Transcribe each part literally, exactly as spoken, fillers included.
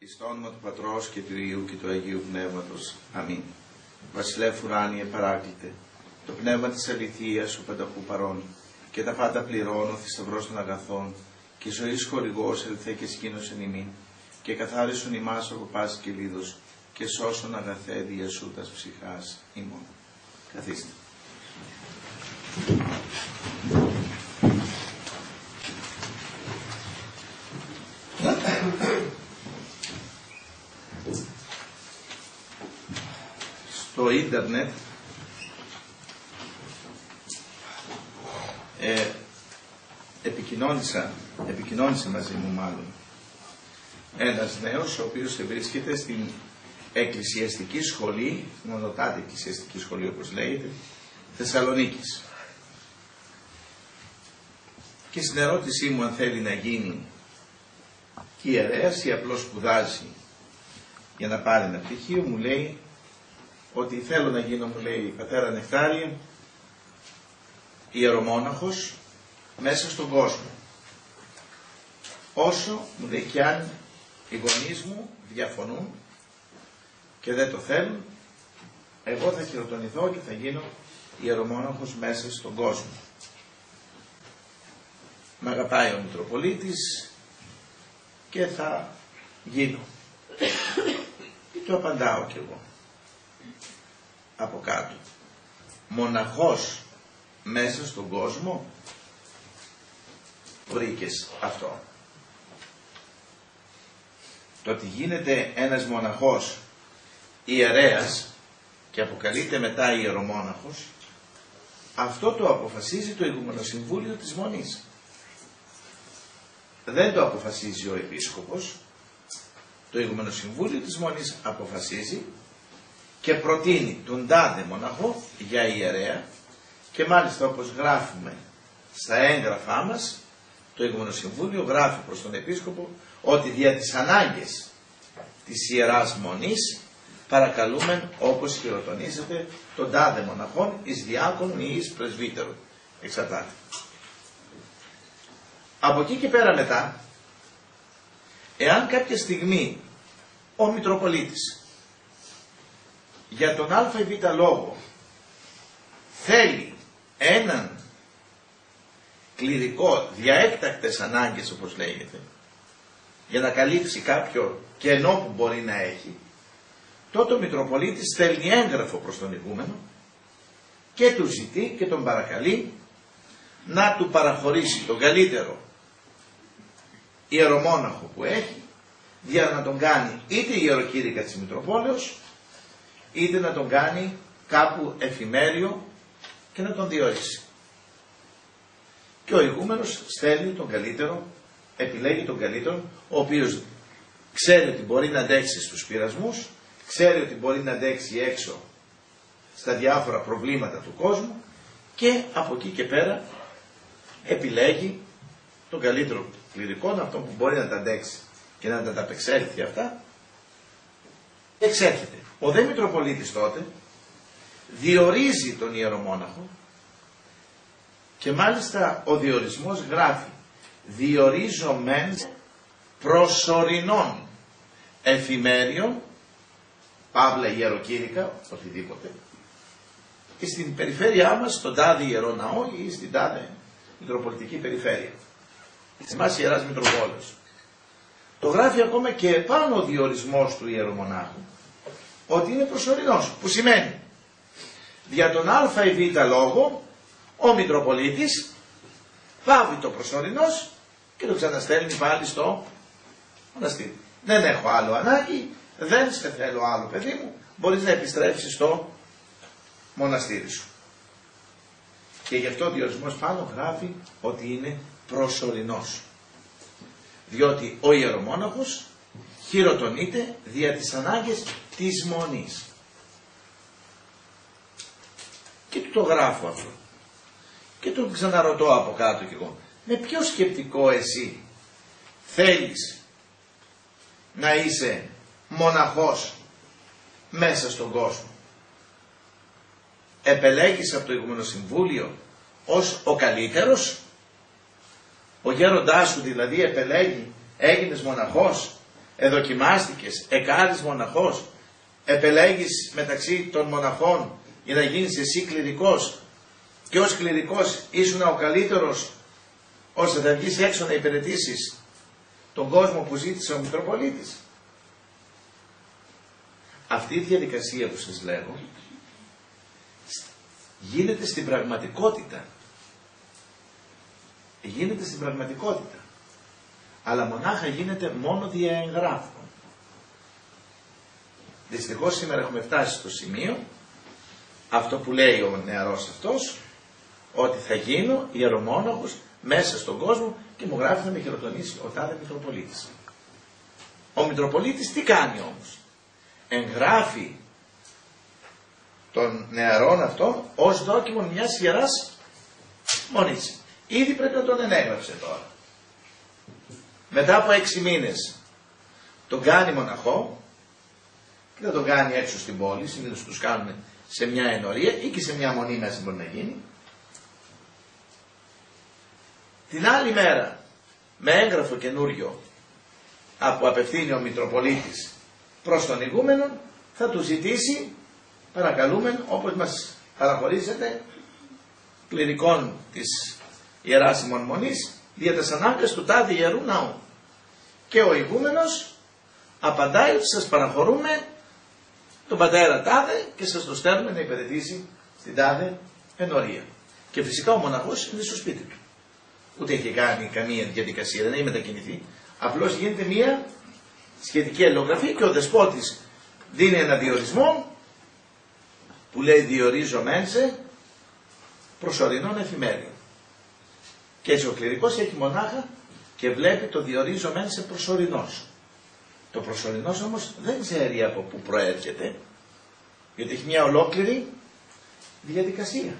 Εις το όνομα του Πατρός και του Υιού και του Αγίου Πνεύματος. Αμήν. Βασιλεύ ουράνιε παράκλητε, το πνεύμα της αληθείας ο πανταχού παρών, και τα πάντα πληρώνω, θησαυρός των αγαθών, και ζωής χορηγός ελθέ και σκήνωσεν ημίν, και καθάρισον ημάς από πάση και λίδος, και σώσον αγαθέ διασούτας ψυχάς ημών. Καθίστε. Στο ίντερνετ ε, επικοινώνησα, επικοινώνησε μαζί μου μάλλον ένας νέος ο οποίος βρίσκεται στην εκκλησιαστική σχολή, μονοτάτη εκκλησιαστική σχολή όπως λέγεται, Θεσσαλονίκης. Και στην ερώτησή μου αν θέλει να γίνει ιερέας ή απλώς σπουδάζει για να πάρει ένα πτυχίο, μου λέει ότι θέλω να γίνω, μου λέει, πατέρα Νεκτάριε, ιερομόναχος μέσα στον κόσμο. Όσο, μου λέει, και αν οι γονείς μου διαφωνούν και δεν το θέλουν, εγώ θα χειροτονηθώ και θα γίνω ιερομόναχος μέσα στον κόσμο. Μ' αγαπάει ο Μητροπολίτης και θα γίνω. Και το απαντάω κι εγώ από κάτω. Μοναχός μέσα στον κόσμο, βρήκες αυτό. Το ότι γίνεται ένας μοναχός ιερέας και αποκαλείται μετά ιερομόναχος, αυτό το αποφασίζει το Ηγουμενοσυμβούλιο της Μονής. Δεν το αποφασίζει ο Επίσκοπος. Το Ηγουμενοσυμβούλιο της Μονής αποφασίζει και προτείνει τον τάδε μοναχό για ιερέα, και μάλιστα όπως γράφουμε στα έγγραφά μας, το Ηγουμενοσυμβούλιο γράφει προς τον Επίσκοπο ότι δια τις ανάγκες της Ιεράς Μονής παρακαλούμε όπως χειροτονίζεται τον τάδε μοναχόν εις διάκονον ή εις πρεσβύτερον. Εξαρτάται. Από εκεί και πέρα μετά, εάν κάποια στιγμή ο Μητροπολίτης για τον α ή β λόγο θέλει έναν κληρικό δια έκτακτες ανάγκες όπως λέγεται, για να καλύψει κάποιο κενό που μπορεί να έχει, τότε ο Μητροπολίτης στέλνει έγγραφο προς τον ηγούμενο και του ζητεί και τον παρακαλεί να του παραχωρήσει τον καλύτερο ιερομόναχο που έχει, για να τον κάνει είτε ιεροκήρυκα της Μητροπόλεως, είτε να τον κάνει κάπου εφημέριο και να τον διορίσει. Και ο ηγούμενος στέλνει τον καλύτερο, επιλέγει τον καλύτερο, ο οποίος ξέρει ότι μπορεί να αντέξει στους πειρασμούς, ξέρει ότι μπορεί να αντέξει έξω στα διάφορα προβλήματα του κόσμου, και από εκεί και πέρα επιλέγει τον καλύτερο κληρικό, αυτό που μπορεί να τα αντέξει και να τα ανταπεξέλθει αυτά, εξέρχεται. Ο δε Μητροπολίτης τότε διορίζει τον ιερομόναχο, και μάλιστα ο διορισμός γράφει διορίζομεν προσωρινών εφημέριων, παύλα ιεροκήρυκα, οτιδήποτε, και στην περιφέρειά μας, στον τάδε ιερό ναό ή στην τάδε Μητροπολιτική περιφέρεια. Της μας Ιεράς Μητροπόλεως. Το γράφει ακόμα και επάνω ο διορισμός του ιερομονάχου ότι είναι προσωρινός, που σημαίνει για τον α ή β λόγο ο Μητροπολίτης πάβει το προσωρινός και το ξαναστέλνει πάλι στο μοναστήρι. Δεν έχω άλλο ανάγκη, δεν σε θέλω άλλο παιδί μου, μπορείς να επιστρέψεις στο μοναστήρι σου. Και γι' αυτό ο διορισμός πάνω γράφει ότι είναι προσωρινός. Διότι ο ιερομόναχος χειροτονείται δια τις ανάγκες της Μονής. Και του το γράφω αυτό. Και τον ξαναρωτώ από κάτω κι εγώ. Με ποιο σκεπτικό εσύ θέλεις να είσαι μοναχός μέσα στον κόσμο? Επελέγεις από το Ηγουμενοσυμβούλιο ως ο καλύτερος? Ο γέροντάς σου δηλαδή επελέγει, έγινες μοναχός εδοκιμάστηκες, εκάρεις μοναχός, επελέγεις μεταξύ των μοναχών για να γίνεις εσύ κληρικός και ως κληρικός ήσουν ο καλύτερος ώστε θα βγεις έξω να υπηρετήσεις τον κόσμο που ζήτησε ο Μητροπολίτης. Αυτή η διαδικασία που σας λέγω γίνεται στην πραγματικότητα. Γίνεται στην πραγματικότητα. Αλλά μονάχα γίνεται μόνο δια εγγράφων. Δυστυχώς σήμερα έχουμε φτάσει στο σημείο, αυτό που λέει ο νεαρός αυτός, ότι θα γίνω ιερομόναχος μέσα στον κόσμο και μου γράφει θα με χειροτονήσει ο τάδε Μητροπολίτης. Ο Μητροπολίτης τι κάνει όμως? Εγγράφει τον νεαρόν αυτό ως δόκιμον μιας ιεράς μονής. Ήδη πρέπει να τον ενέγραψε τώρα. Μετά από έξι μήνες τον κάνει μοναχό και θα τον κάνει έξω στην πόλη, συνήθως τους κάνουν σε μια ενορία ή και σε μια μονή μέσα μπορεί να γίνει. Την άλλη μέρα με έγγραφο καινούριο που απευθύνει ο Μητροπολίτης προς τον ηγούμενο θα του ζητήσει, παρακαλούμεν όπως μας παραχωρήσετε κληρικών της Ιεράς ημών Μονής δια τας ανάγκας του τάδε Ιερού Ναού. Και ο ηγούμενος απαντάει ότι σας παραχωρούμε τον πατέρα τάδε και σας το στέλνουμε να υπηρετήσει στην τάδε ενορία. Και φυσικά ο μοναχός είναι στο σπίτι του. Ούτε έχει κάνει καμία διαδικασία, δεν έχει μετακινηθεί. Απλώς γίνεται μία σχετική αλληλογραφή και ο δεσπότης δίνει ένα διορισμό που λέει διορίζω μένσε προσωρινών εφημέριων. Και έτσι ο κληρικός έχει μονάχα και βλέπει το διορίζω μένσε προσωρινός. Το προσωρινός όμως δεν ξέρει από πού προέρχεται, γιατί έχει μια ολόκληρη διαδικασία.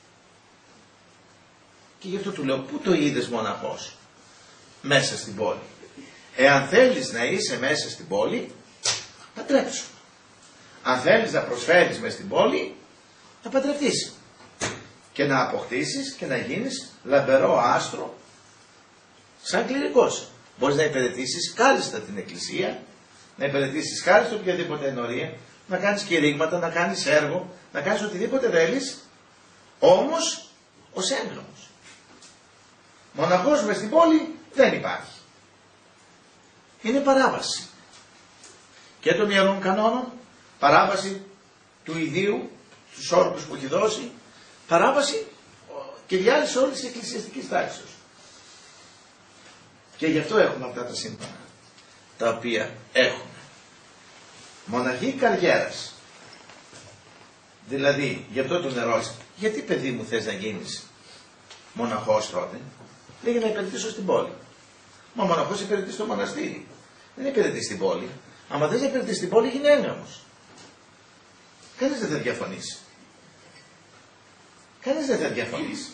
Και γι' αυτό του λέω, πού το είδες μοναχός? Μέσα στην πόλη. Εάν θέλεις να είσαι μέσα στην πόλη, παντρέψου. Αν θέλεις να προσφέρεις μέσα στην πόλη, να παντρευτείς. Και να αποκτήσεις και να γίνεις λαμπερό άστρο σαν κληρικός. Μπορείς να υπηρετήσεις κάλλιστα την εκκλησία, να υπηρετήσεις κάλλιστα οποιαδήποτε ενορία, να κάνεις κηρύγματα, να κάνεις έργο, να κάνεις οτιδήποτε θέλεις, όμως ως έγγραμμος. Μοναχός μες στην πόλη δεν υπάρχει. Είναι παράβαση. Και των Ιερών Κανόνων, παράβαση του ιδίου, τους όρκους που έχει δώσει, παράβαση και διάλυση όλης της εκκλησιαστικής τάξης. Και γι' αυτό έχουμε αυτά τα σύμπανα, τα οποία έχουμε. Μοναχή καριέρας. Δηλαδή, γι' αυτό τον ερώτησε, γιατί παιδί μου θες να γίνεις μοναχός τότε? Λέγε να υπηρετήσω στην πόλη. Μα ο μοναχός υπηρετεί στο μοναστήρι. Δεν υπηρετεί στην πόλη. Άμα δεν υπηρετεί στην πόλη, γίνει έγγραμμος. Κανείς δεν θα διαφωνήσει. Κανείς δεν θα διαφωνήσει.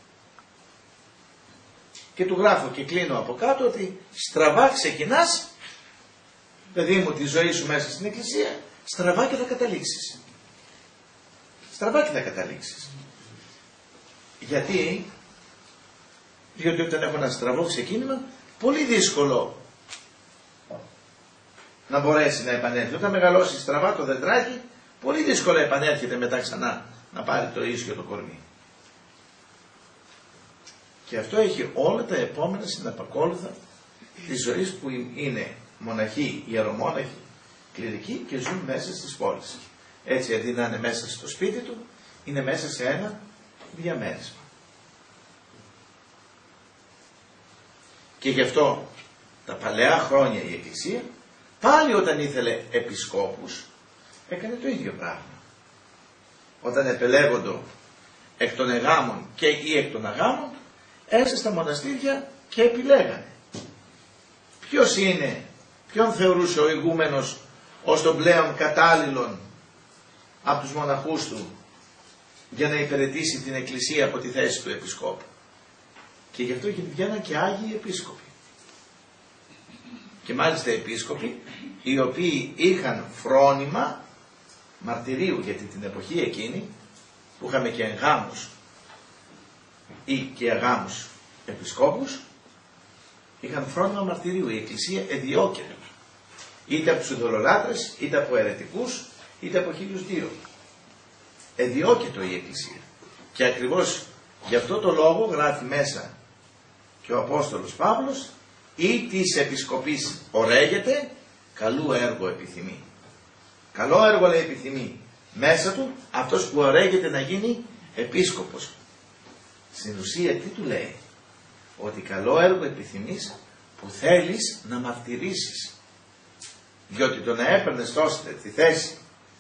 Και του γράφω και κλείνω από κάτω ότι στραβά ξεκινάς, παιδί μου, τη ζωή σου μέσα στην εκκλησία, στραβά και θα καταλήξεις. Στραβά και θα καταλήξεις. Γιατί, διότι όταν έχω ένα στραβό ξεκίνημα, πολύ δύσκολο να μπορέσει να επανέλθει. Όταν μεγαλώσει στραβά το δεντράκι, πολύ δύσκολο επανέρχεται μετά ξανά να πάρει το ίσιο το κορμί. Και αυτό έχει όλα τα επόμενα συναπακόλουθα της ζωής που είναι μοναχοί, ιερομόναχοι, κληρικοί και ζουν μέσα στις πόλεις. Έτσι αντί να είναι μέσα στο σπίτι του, είναι μέσα σε ένα διαμέρισμα. Και γι' αυτό τα παλαιά χρόνια η Εκκλησία, πάλι όταν ήθελε επισκόπους, έκανε το ίδιο πράγμα. Όταν επελέγοντο εκ των εγάμων και ή εκ των αγάμων, έρχεσαι στα μοναστήρια και επιλέγανε. Ποιος είναι, ποιον θεωρούσε ο ηγούμενος ως τον πλέον κατάλληλον από τους μοναχούς του για να υπηρετήσει την Εκκλησία από τη θέση του επισκόπου. Και γι' αυτό βγαίναν και Άγιοι Επίσκοποι. Και μάλιστα επίσκοποι οι οποίοι είχαν φρόνημα μαρτυρίου, γιατί την εποχή εκείνη που είχαμε και εγγάμους ή και αγάμους επισκόπους, είχαν φρόνημα μαρτυρίου. Η Εκκλησία εδιώκεται είτε από τους ειδωλολάτρες, είτε από αιρετικούς, είτε από χίλιους δύο. Εδιώκετο η Εκκλησία. Και ακριβώς γι' αυτό το λόγο γράφει μέσα και ο Απόστολος Παύλος, ή της επισκοπής ορέγεται, καλού έργο επιθυμεί. Καλό έργο λέει επιθυμεί μέσα του αυτός που ορέγεται να γίνει επίσκοπος. Στην ουσία τι του λέει? Ότι καλό έργο επιθυμείς που θέλεις να μαρτυρήσεις. Διότι το να έπαιρνες τόσο τη θέση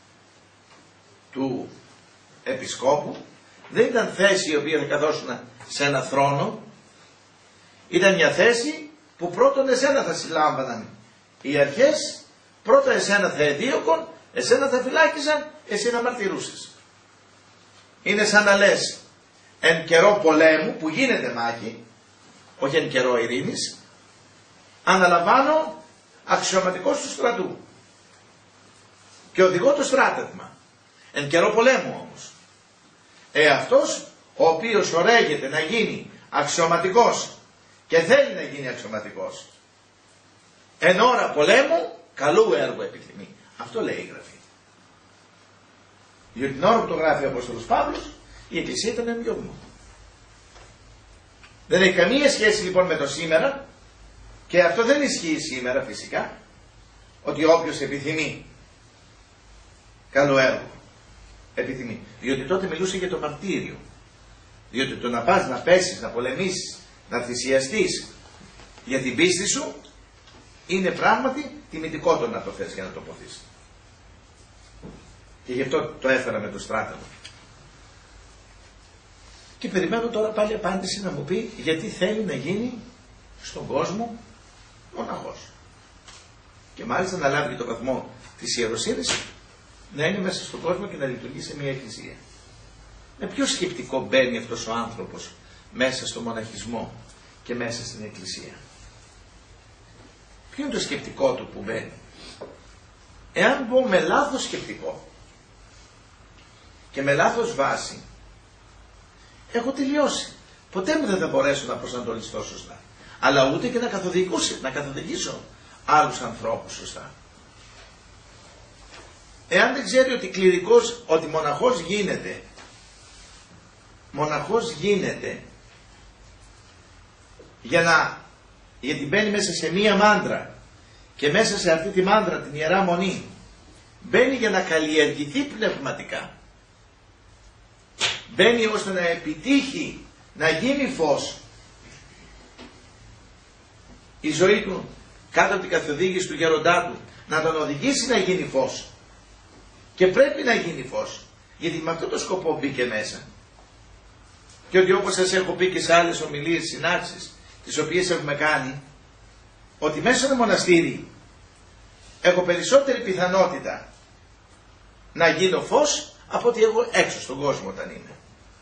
του επισκόπου δεν ήταν θέση η οποία θα καθόσουν σε ένα θρόνο, ήταν μια θέση που πρώτον εσένα θα συλλάμβαναν οι αρχές, πρώτα εσένα θα εδίωκον, εσένα θα φυλάκιζαν, εσύ να μαρτυρούσες. Είναι σαν να λες εν καιρό πολέμου που γίνεται μάχη, όχι εν καιρό ειρήνης, αναλαμβάνω αξιωματικός του στρατού και οδηγώ το στράτευμα. Εν καιρό πολέμου όμως. Ε αυτός ο οποίος ορέγεται να γίνει αξιωματικός και θέλει να γίνει αξιωματικός εν ώρα πολέμου, καλού έργου επιθυμεί. Αυτό λέει η Γραφή. Διότι την ώρα που το γράφει ο Απόστολος Παύλος, η Εκκλησία ήταν εν διωγμό. Δεν έχει καμία σχέση λοιπόν με το σήμερα, και αυτό δεν ισχύει σήμερα φυσικά, ότι όποιος επιθυμεί καλό έργο επιθυμεί. Διότι τότε μιλούσε για το μαρτύριο. Διότι το να πας να πέσεις, να πολεμήσεις, να θυσιαστείς για την πίστη σου, είναι πράγματι τιμητικό να το θες και να το ποθείς. Και γι' αυτό το έφερα με το στράτευμα. Και περιμένω τώρα πάλι απάντηση να μου πει γιατί θέλει να γίνει στον κόσμο μοναχός. Και μάλιστα να λάβει το βαθμό της ιεροσύνης, να είναι μέσα στον κόσμο και να λειτουργεί σε μια εκκλησία. Με ποιο σκεπτικό μπαίνει αυτός ο άνθρωπος μέσα στο μοναχισμό και μέσα στην εκκλησία? Ποιο είναι το σκεπτικό του που μπαίνει? Εάν μπω με λάθος σκεπτικό και με λάθος βάση, έχω τελειώσει. Ποτέ μου δεν θα μπορέσω να προσανατολιστώ σωστά. Αλλά ούτε και να καθοδηγήσω, να καθοδηγήσω άλλους ανθρώπους σωστά. Εάν δεν ξέρει ότι κληρικός, ότι μοναχός γίνεται, μοναχός γίνεται για να, γιατί μπαίνει μέσα σε μία μάντρα και μέσα σε αυτή τη μάντρα, την Ιερά Μονή, μπαίνει για να καλλιεργηθεί πνευματικά. Μπαίνει ώστε να επιτύχει να γίνει φως η ζωή του κάτω από την καθοδήγηση του γέροντά του, να τον οδηγήσει να γίνει φως. Και πρέπει να γίνει φως, γιατί με αυτό το σκοπό μπήκε μέσα. Και ότι όπως σας έχω πει και σε άλλες ομιλίες, συνάξεις, τις οποίες έχουμε κάνει, ότι μέσα στο μοναστήρι έχω περισσότερη πιθανότητα να γίνω φως από ότι εγώ έξω στον κόσμο όταν είμαι.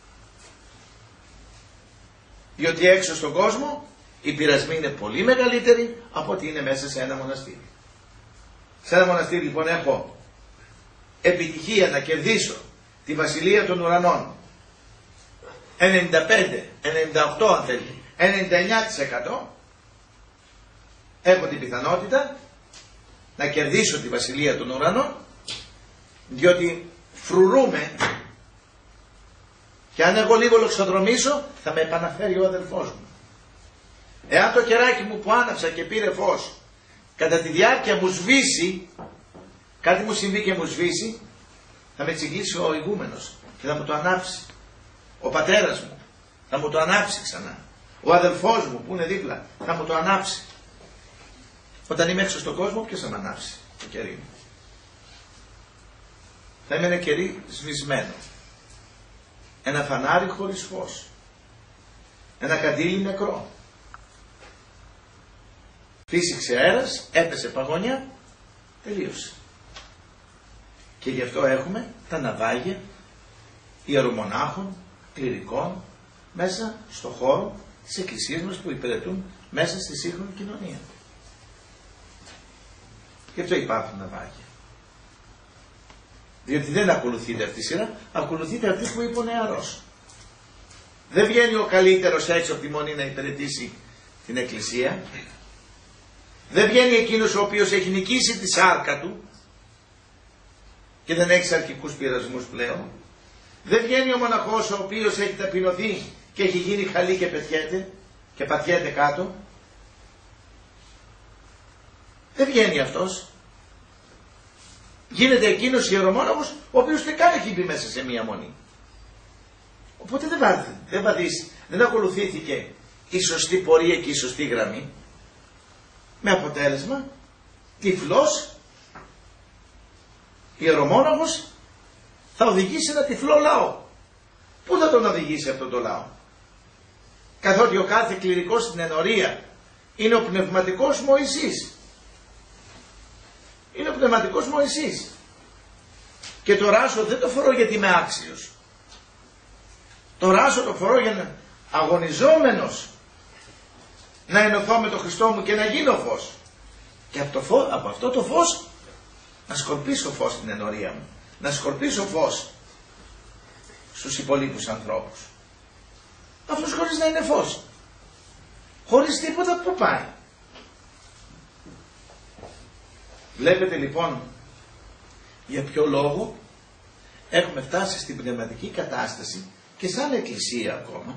Διότι έξω στον κόσμο οι πειρασμοί είναι πολύ μεγαλύτεροι από ότι είναι μέσα σε ένα μοναστήρι. Σε ένα μοναστήρι λοιπόν έχω επιτυχία να κερδίσω τη βασιλεία των ουρανών ενενήντα πέντε, ενενήντα οκτώ αν θέλετε, ενενήντα εννιά τοις εκατό έχω την πιθανότητα να κερδίσω τη βασιλεία των ουρανών, διότι φρουρούμε και αν εγώ λίγο λοξοδρομήσω θα με επαναφέρει ο αδελφός μου. Εάν το κεράκι μου που άναψα και πήρε φως κατά τη διάρκεια μου σβήσει, κάτι μου συμβεί και μου σβήσει, θα με τσιγκλίσει ο ηγούμενος και θα μου το ανάψει. Ο πατέρας μου θα μου το ανάψει ξανά. Ο αδελφός μου που είναι δίπλα θα μου το ανάψει. Όταν είμαι έξω στον κόσμο, ποιος θα με ανάψει το κερί μου? Θα είμαι ένα κερί σβησμένο. Ένα φανάρι χωρίς φως. Ένα καντήλι νεκρό. Φύσηξε αέρας, έπεσε παγωνιά, τελείωσε. Και γι' αυτό έχουμε τα ναυάγια ιερομονάχων, κληρικών, μέσα στο χώρο της εκκλησίας μας που υπηρετούν μέσα στη σύγχρονη κοινωνία. Γι' αυτό υπάρχουν ναυάγια. Διότι δεν ακολουθείται αυτή η σειρά, ακολουθείται αυτή που είπε ο νεαρός. Δεν βγαίνει ο καλύτερος έξω από τη μονή να υπηρετήσει την εκκλησία. Δεν βγαίνει εκείνος ο οποίος έχει νικήσει τη σάρκα του και δεν έχει σαρκικούς πειρασμούς πλέον. Δεν βγαίνει ο μοναχός ο οποίος έχει ταπεινωθεί και έχει γίνει χαλί και πετιέται και πατιέται κάτω. Δεν βγαίνει αυτός. Γίνεται εκείνος ιερομόναχος ο οποίος δεν καν έχει μπει μέσα σε μία μονή. Οπότε δεν, βάθη, δεν βαδίσει, δεν ακολουθήθηκε η σωστή πορεία και η σωστή γραμμή, με αποτέλεσμα τυφλός ιερομόναχος θα οδηγήσει ένα τυφλό λαό. Πού θα τον οδηγήσει αυτό το λαό? Καθότι ο κάθε κληρικός στην ενορία είναι ο πνευματικός Μωυσής. Είναι ο πνευματικός Μωυσής. Και το ράσο δεν το φορώ γιατί είμαι άξιος. Το ράσο το φορώ για να αγωνιζόμενος να ενωθώ με τον Χριστό μου και να γίνω φως. Και από, το φως, από αυτό το φως να σκορπίσω φως στην ενορία μου. Να σκορπίσω φως στους υπολείπους ανθρώπους. Αυτός χωρίς να είναι φως. Χωρίς τίποτα, πού πάει? Βλέπετε λοιπόν για ποιο λόγο έχουμε φτάσει στην πνευματική κατάσταση και σαν εκκλησία ακόμα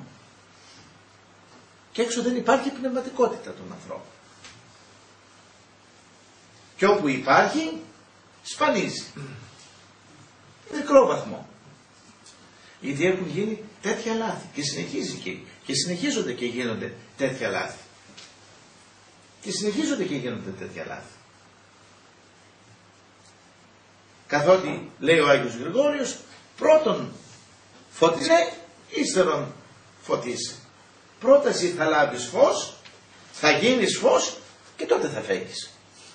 και έξω δεν υπάρχει πνευματικότητα των ανθρώπων. Και όπου υπάρχει σπανίζει. Μικρό βαθμό. Γιατί έχουν γίνει τέτοια λάθη και, συνεχίζει και, και συνεχίζονται και γίνονται τέτοια λάθη. Και συνεχίζονται και γίνονται τέτοια λάθη. Καθότι λέει ο Άγιος Γρηγόριος, πρώτον φωτίσε, ύστερον φωτίσε. Πρώτα εσύ θα λάβεις φως, θα γίνεις φως και τότε θα φέγγεις.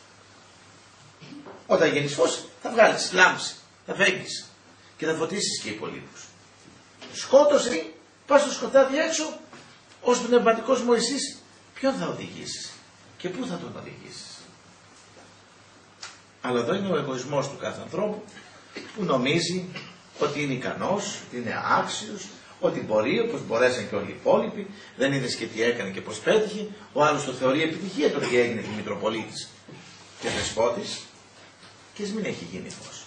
Όταν γίνεις φως θα βγάλεις λάμψη, θα φέγγεις και θα φωτίσεις και οι υπολείπους. Σκότωσε, πας στο σκοτάδι έξω, ως πνευματικός Μωυσής, ποιον θα οδηγήσεις και πού θα τον οδηγήσεις? Αλλά εδώ είναι ο εγωισμός του κάθε ανθρώπου που νομίζει ότι είναι ικανός, ότι είναι άξιος, ότι μπορεί, όπως μπορέσαν και όλοι οι υπόλοιποι, δεν είδες και τι έκανε και πώς πέτυχε, ο άλλος το θεωρεί επιτυχία το ότι έγινε και Μητροπολίτης και Δεσπότης και ας μην έχει γίνει φως.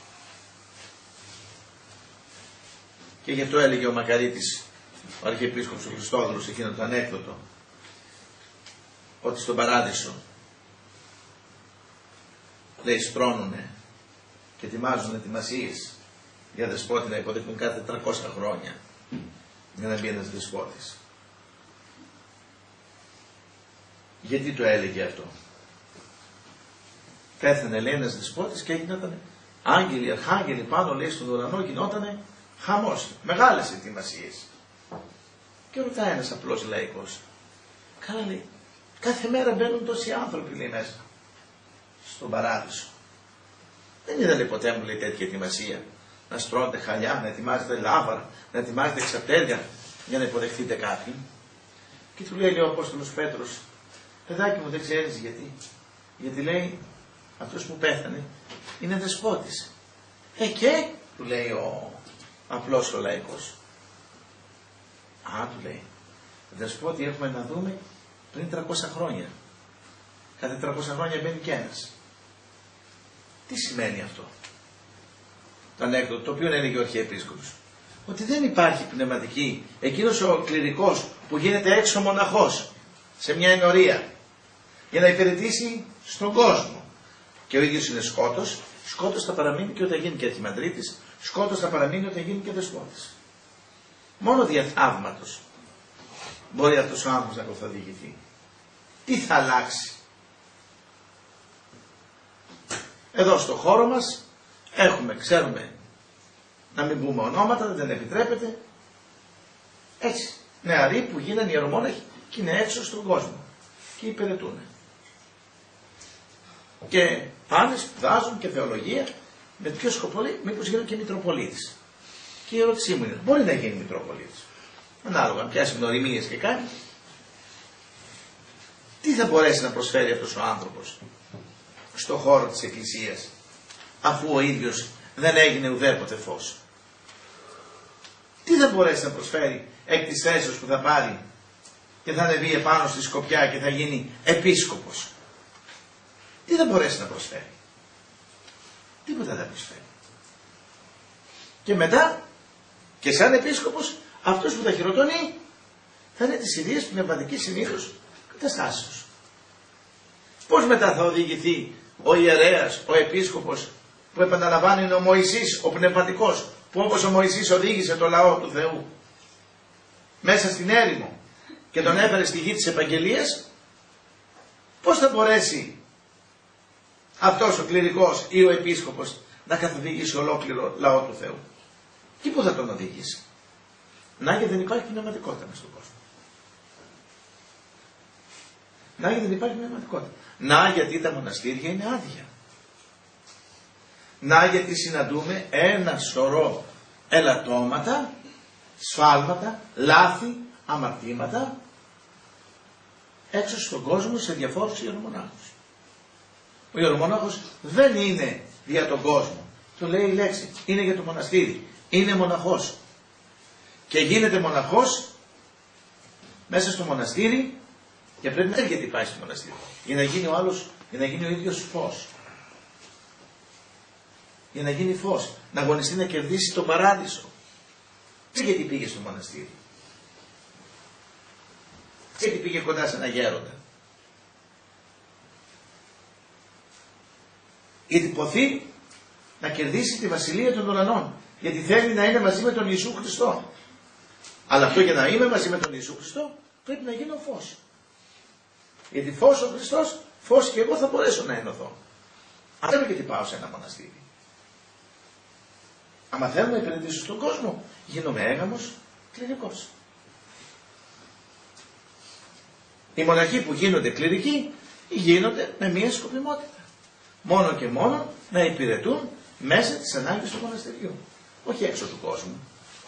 Και γι' αυτό έλεγε ο Μακαρίτης, ο Αρχιεπίσκοπος ο Χριστόδουλος, εκείνο το ανέκδοτο, ότι στον Παράδεισο λέει στρώνουνε και ετοιμάζουν ετοιμασίες για δεσπότη να υποδεχτούν κάθε τριακόσια χρόνια για να μπει ένας δεσπότης. Γιατί το έλεγε αυτό? Πέθανε λέει ένας δεσπότης και έγιναν άγγελοι, αρχάγγελοι πάνω λέει στον ουρανό, γινότανε χαμός, μεγάλες ετοιμασίες. Και ρωτάει ένας απλός λαϊκός, καλά λέει, κάθε μέρα μπαίνουν τόσοι άνθρωποι λέει μέσα στον Παράδεισο. Δεν είδατε ποτέ μου λέει τέτοια ετοιμασία? Να στρώνετε χαλιά, να ετοιμάζετε λάβαρα, να ετοιμάζετε εξαπτέλια για να υποδεχτείτε κάποιον? Και του λέει, λέει ο Απόστολος Πέτρος, παιδάκι μου δεν ξέρεις γιατί? Γιατί λέει αυτός που πέθανε είναι δεσπότης. Ε και, του λέει ο απλός ο λαϊκός. Α, του λέει, δεσπότη έχουμε να δούμε πριν τριακόσια χρόνια. Κάθε τριακόσια χρόνια μπαίνει και ένας. Τι σημαίνει αυτό? Το ανέκδοτο, το οποίο έλεγε ο Αρχιεπίσκοπος, ότι δεν υπάρχει πνευματική, εκείνος ο κληρικός που γίνεται έξω μοναχός σε μια ενορία για να υπηρετήσει στον κόσμο και ο ίδιος είναι σκότος, σκότος θα παραμείνει και όταν γίνει και αρχιμανδρίτης, σκότος θα παραμείνει όταν γίνει και δεσπότης. Μόνο δια θαύματος μπορεί αυτός ο άνθρωπος να καθοδηγηθεί. Τι θα αλλάξει? Εδώ στο χώρο μας έχουμε, ξέρουμε, να μην πούμε ονόματα, δεν επιτρέπεται, έτσι, νεαροί που γίνανε ιερομόναχοι και είναι έξω στον κόσμο και υπηρετούν. Και πάνε, σπουδάζουν και θεολογία, με ποιο σκοπό λέει, μήπως γίνω και Μητροπολίτης. Και η ερώτησή μου είναι, μπορεί να γίνει Μητροπολίτης? Ανάλογα, αν πιάσει γνωριμίες και κάνει, τι θα μπορέσει να προσφέρει αυτός ο άνθρωπος στο χώρο της Εκκλησίας, αφού ο ίδιος δεν έγινε ουδέποτε φως? Τι θα μπορέσει να προσφέρει εκ της θέσεως που θα πάρει και θα ανεβεί επάνω στη σκοπιά και θα γίνει επίσκοπος? Τι δεν μπορέσει να προσφέρει? Τίποτα δεν προσφέρει. Και μετά, και σαν επίσκοπος, αυτός που θα χειροτονεί θα είναι τις ίδιες πνευματικής συνήθως καταστάσεις. Πώς μετά θα οδηγηθεί ο ιερέας, ο επίσκοπος, που επαναλαμβάνει είναι ο Μωυσής, ο πνευματικός, που όπως ο Μωυσής οδήγησε το λαό του Θεού μέσα στην έρημο και τον έφερε στη γη της επαγγελίας, πώς θα μπορέσει αυτός ο κληρικός ή ο επίσκοπος να καθοδηγήσει ολόκληρο λαό του Θεού? Και πού θα τον οδηγήσει? Να, γιατί δεν υπάρχει πνευματικότητα μες στον κόσμο. Να, γιατί δεν υπάρχει πνευματικότητα. Να, γιατί τα μοναστήρια είναι άδεια. Να, γιατί συναντούμε ένα σωρό ελαττώματα, σφάλματα, λάθη, αμαρτήματα έξω στον κόσμο σε διαφόρους ιερομονάχους. Ο ιερομονάχος δεν είναι για τον κόσμο. Το λέει η λέξη. Είναι για το μοναστήρι. Είναι μοναχός. Και γίνεται μοναχός μέσα στο μοναστήρι και πρέπει να έρχεται γιατί πάει στο μοναστήρι. Για να γίνει ο άλλος, για να γίνει ο ίδιος φως. Για να γίνει φως. Να αγωνιστεί να κερδίσει το παράδεισο. Γιατί πήγε στο μοναστήρι. Γιατί πήγε κοντά σε ένα γέροντα. Γιατί ποθεί να κερδίσει τη βασιλεία των ουρανών. Γιατί θέλει να είναι μαζί με τον Ιησού Χριστό. Αλλά αυτό για να είμαι μαζί με τον Ιησού Χριστό πρέπει να γίνω φως. Γιατί φως ο Χριστός, φως και εγώ θα μπορέσω να ενωθώ. Αν δεν γιατί πάω σε ένα μοναστήρι. Άμα θέλω να επενδύσω στον κόσμο, γίνομαι έγαμος κληρικός. Οι μοναχοί που γίνονται κληρικοί γίνονται με μία σκοπιμότητα. Μόνο και μόνο να υπηρετούν μέσα τις ανάγκες του μοναστεριού. Όχι έξω του κόσμου.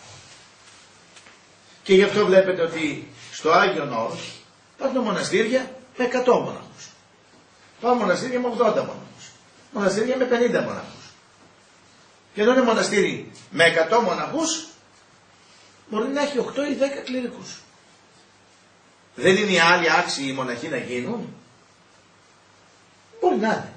Και γι' αυτό βλέπετε ότι στο Άγιον Όρος υπάρχουν μοναστήρια με εκατό μοναχούς. Υπάρχουν μοναστήρια με ογδόντα μοναχούς. Μοναστήρια με πενήντα μοναχούς. Και εδώ είναι μοναστήρι με εκατό μοναχούς, μπορεί να έχει οκτώ ή δέκα κληρικούς. Δεν είναι οι άλλοι άξιοι οι μοναχοί να γίνουν? Μπορεί να είναι.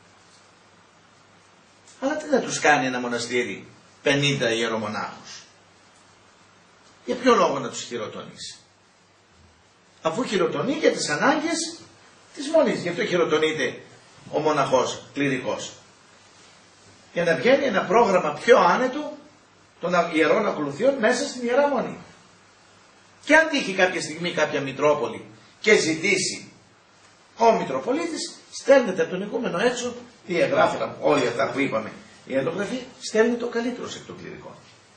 Αλλά τι να τους κάνει ένα μοναστήρι πενήντα ιερομονάχους? Για ποιο λόγο να τους χειροτονήσει? Αφού χειροτονεί για τις ανάγκες της μονής. Γι' αυτό χειροτονείται ο μοναχός κληρικός. Για να βγαίνει ένα πρόγραμμα πιο άνετο των ιερών ακολουθιών μέσα στην Ιερά Μονή. Και αν τύχει κάποια στιγμή κάποια Μητρόπολη και ζητήσει ο Μητροπολίτης, στέλνεται από τον ηγούμενο έξω, διαγράφηκαν όλοι αυτά που είπαμε. Η εντογραφή στέλνει το καλύτερο εκ των κληρικών.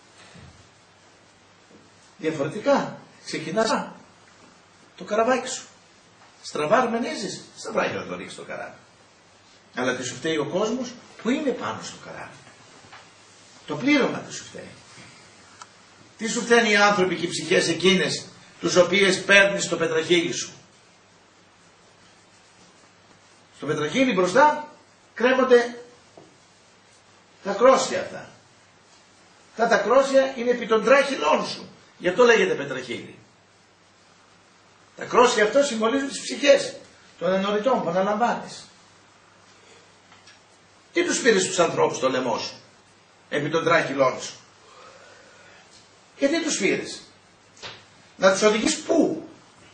Διαφορετικά ξεκινάς το καραβάκι σου. Στραβά αρμενίζεις, στραβά να το ρίξεις το καράβι. Αλλά τι σου φταίει ο κόσμος που είναι πάνω στο καράβι. Το πλήρωμα τι σου φταίει. Τι σου φταίνουν οι άνθρωποι και οι ψυχές εκείνες τους οποίες παίρνεις στο πετραχύλι σου. Στο πετραχύλι μπροστά κρέμονται τα κρόσια αυτά. Αυτά τα κρόσια είναι επί των τράχυλών σου. Γι' αυτό λέγεται πετραχύλι. Τα κρόσια αυτό συμβολίζουν τις ψυχές των ενωριτών που αναλαμβάνεις. Τι τους πήρες τους ανθρώπους στο λαιμό σου, επί των τράχυλών σου? Γιατί τους πήρες? Να τους οδηγείς πού?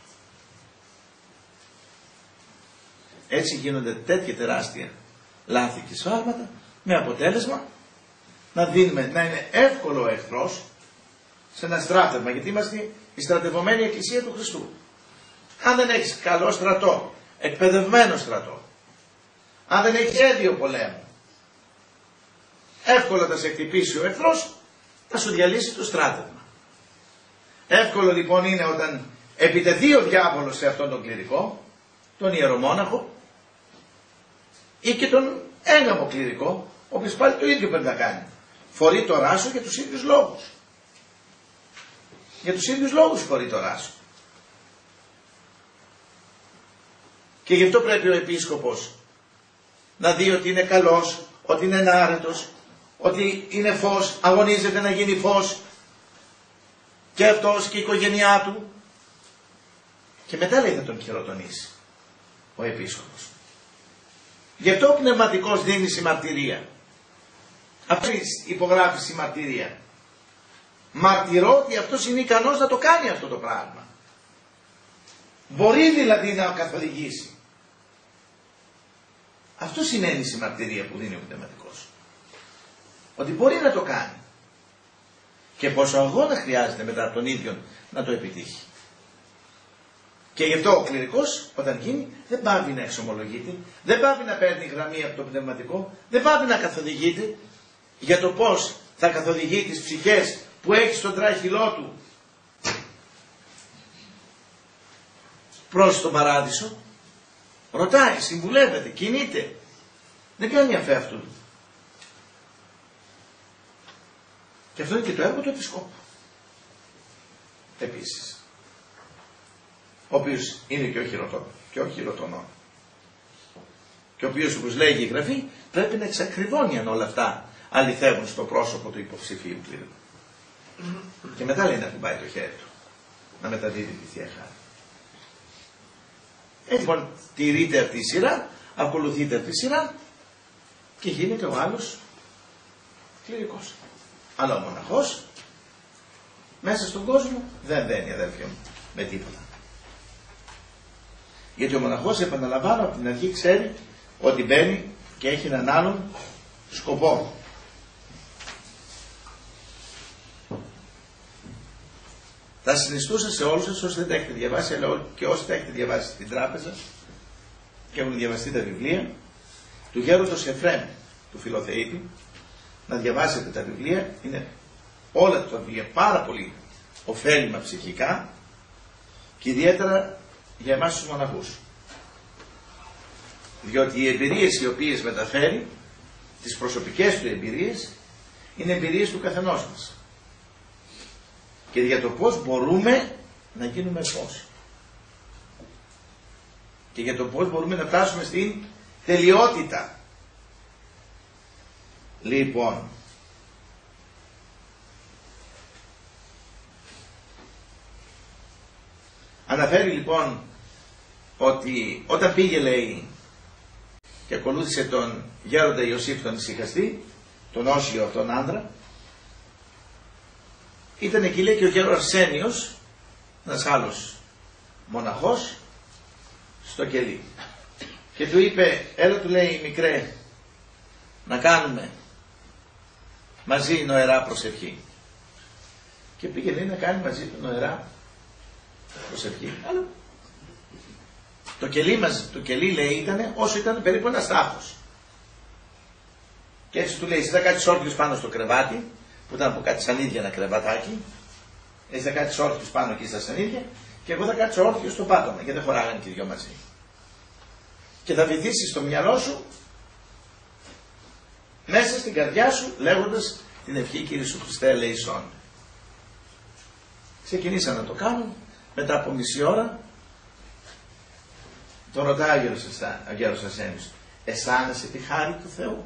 Έτσι γίνονται τέτοια τεράστια λάθη και σφάλματα, με αποτέλεσμα να δίνουμε, να είναι εύκολο ο εχθρός σε ένα στράτευμα, γιατί είμαστε η στρατευωμένη εκκλησία του Χριστού. Αν δεν έχεις καλό στρατό, εκπαιδευμένο στρατό, αν δεν έχεις έδιο πολέμου, εύκολα θα σε χτυπήσει ο εχθρός, θα σου διαλύσει το στράτευμα. Εύκολο λοιπόν είναι όταν επιτεθεί ο διάβολος σε αυτόν τον κληρικό, τον ιερομόναχο ή και τον έγαμο κληρικό, ο οποίος πάλι το ίδιο πρέπει να κάνει. Φορεί το ράσο για τους ίδιους λόγους. Για τους ίδιους λόγους φορεί το ράσο. Και γι' αυτό πρέπει ο επίσκοπος να δει ότι είναι καλός, ότι είναι ενάρετος, ότι είναι φως, αγωνίζεται να γίνει φως και αυτός και η οικογένειά του. Και μετά λέει θα τον χειροτονήσει ο επίσκοπος. Γι' αυτό ο πνευματικός δίνει συμμαρτυρία. Αυτή υπογράφει συμμαρτυρία. Μαρτυρώ ότι αυτός είναι ικανός να το κάνει αυτό το πράγμα. Μπορεί δηλαδή να καθοδηγήσει. Αυτό σημαίνει η συμμαρτυρία που δίνει ο πνευματικός. Ότι μπορεί να το κάνει. Και πόσο αγώνα χρειάζεται μετά από τον ίδιο να το επιτύχει. Και γι' αυτό ο κληρικός όταν γίνει δεν πάβει να εξομολογείται, δεν πάβει να παίρνει γραμμή από το πνευματικό, δεν πάβει να καθοδηγείται για το πώς θα καθοδηγεί τις ψυχές που έχει στον τράχυλό του προς τον παράδεισο. Ρωτάει, συμβουλεύεται, κινείται. Δεν κάνει αφέ αυτού. Και αυτό είναι και το έργο του επισκόπου. Επίσης. Ο οποίος είναι και ο χειροτών, και ο χειροτονών. Και ο οποίος, όπως λέγει η Γραφή, πρέπει να εξακριβώνει αν όλα αυτά αληθεύουν στο πρόσωπο του υποψηφίου κλήρου. Και μετά λέει να κουμπάει το χέρι του, να μεταδίδει τη Θεία Χάρη. Έτσι λοιπόν τηρείται αυτή η σειρά, ακολουθείται αυτή η σειρά και γίνεται ο άλλος κληρικός. Αλλά ο μοναχός μέσα στον κόσμο δεν μπαίνει, αδέλφια μου, με τίποτα. Γιατί ο μοναχός, επαναλαμβάνω, από την αρχή ξέρει ότι μπαίνει και έχει έναν άλλον σκοπό. Θα συνιστούσα σε όλους σας, όσοι δεν τα έχετε διαβάσει, αλλά και όσοι τα έχετε διαβάσει στην τράπεζα και έχουν διαβαστεί τα βιβλία του γέροντος Εφραίμ, του Φιλοθεήτη, να διαβάσετε τα βιβλία. Είναι όλα τα βιβλία πάρα πολύ ωφέλιμα ψυχικά και ιδιαίτερα για εμάς τους μοναχούς. Διότι οι εμπειρίες οι οποίες μεταφέρει, τις προσωπικές του εμπειρίες, είναι εμπειρίες του καθενός μας. Και για το πώς μπορούμε να γίνουμε πώς. Και για το πώς μπορούμε να φτάσουμε στην τελειότητα. Λοιπόν, αναφέρει λοιπόν ότι όταν πήγε, λέει, και ακολούθησε τον γέροντα Ιωσήφ τον ησυχαστή, τον Όσιο τον άντρα, ήταν εκεί, λέει, και ο γέρος Αρσένιος, ένας άλλος μοναχός, στο κελί. Και του είπε, έλα, του λέει, μικρέ, να κάνουμε μαζί νοερά προσευχή. Και πήγε, λέει, να κάνει μαζί του νοερά προσευχή. Αλλά το κελί μας, το κελί, λέει, ήταν όσο ήταν περίπου ένα στάχος. Και έτσι του λέει, εσύ θα κάτσεις όρθιος πάνω στο κρεβάτι, που ήταν από κάτι σανίδια ένα κρεβατάκι, εσύ θα κάτσεις όρθιος πάνω εκεί στα σανίδια, και εγώ θα κάτσω όρθιος στο πάτωμα, γιατί δεν χωράγανε και δυο μαζί. Και θα βυθίσεις στο μυαλό σου, μέσα στην καρδιά σου, λέγοντας την ευχή Κύριε Σου Χριστέ ελεησόν. Ξεκινήσαν να το κάνουν, μετά από μισή ώρα, τον ρωτάει ο γέρος Αρσένιος, αισθάνεσαι τη χάρη του Θεού?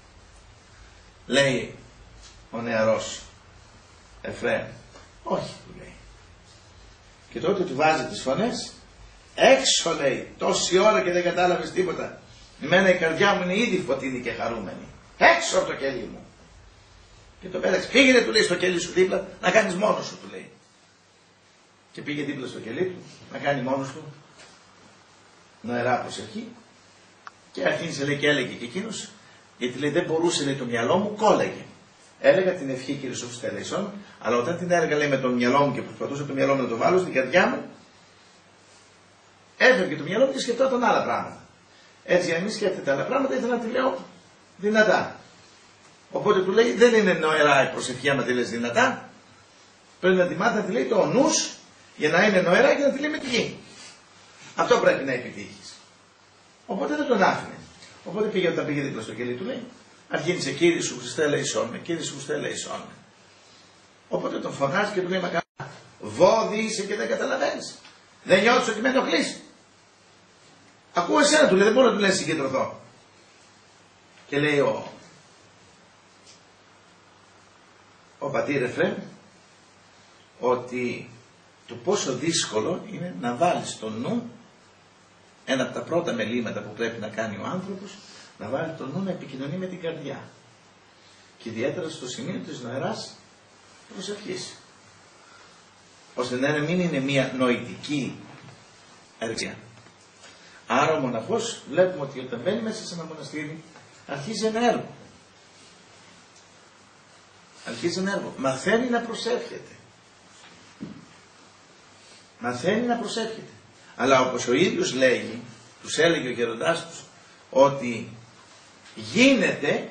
Λέει ο νεαρός Εφραίμ, όχι, του λέει. Και τότε του βάζει τις φωνές, έξω, λέει, τόση ώρα και δεν κατάλαβες τίποτα. Εμένα η καρδιά μου είναι ήδη φωτεινή και χαρούμενη. Έξω από το κελί μου. Και το πέταξε, πήγαινε, του λέει, στο κελί σου δίπλα, να κάνεις μόνος σου, του λέει. Και πήγε δίπλα στο κελί του, να κάνει μόνος του νοερά προσευχή. Και αρχίνησε, λέει, και έλεγε και εκείνος, γιατί, λέει, δεν μπορούσε, λέει, το μυαλό μου, κόλλαγε. Έλεγα την ευχή Κύριε Σου Χριστέ ελεησόν, αλλά όταν την έλεγα, λέει, με το μυαλό μου και προσπαθούσα το μυαλό μου να το βάλω στην καρδιά μου, έφευγε το μυαλό μου και σκεφτόταν άλλα πράγματα. Έτσι, για να μην σκέφτεται άλλα πράγματα, ήθελα να τη λέω δυνατά. Οπότε του λέει, δεν είναι νοερά η προσευχή άμα τη λες δυνατά, πρέπει να τη μάθει να τη λέει το νους, για να είναι νοερά και να τη λέει με τη γη. Αυτό πρέπει να επιτύχεις. Οπότε δεν τον άφηνε. Οπότε πήγε, όταν πήγε δίπλα στο κελί του, λέει, αρχίνησε Κύριε Σου Χριστέ ελεησόν με, Κύριε Σου Χριστέ ελεησόν με. Οπότε τον φωνάζει και του λέει, μα καλά, βόδι είσαι και δεν καταλαβαίνεις. Δεν νιώθεις ότι με ενοχλείς? Ακούω εσένα, του λέει, δεν μπορώ να του λες συγκεντρωθώ. Και λέει ο, ο πατήρ Εφραίμ ότι το πόσο δύσκολο είναι να βάλεις στο νου ένα από τα πρώτα μελήματα που πρέπει να κάνει ο άνθρωπος, να βάλει το νου να επικοινωνεί με την καρδιά. Και ιδιαίτερα στο σημείο της νοεράς προσευχής. Ώστε να μην είναι μια νοητική εργασία. Άρα ο μοναχός βλέπουμε ότι όταν μπαίνει μέσα σε ένα μοναστήρι αρχίζει ένα έργο. Αρχίζει ένα έργο. Μαθαίνει να προσεύχεται. Μαθαίνει να προσεύχεται. Αλλά όπως ο ίδιος λέγει, τους έλεγε ο γέροντάς τους, ότι γίνεται,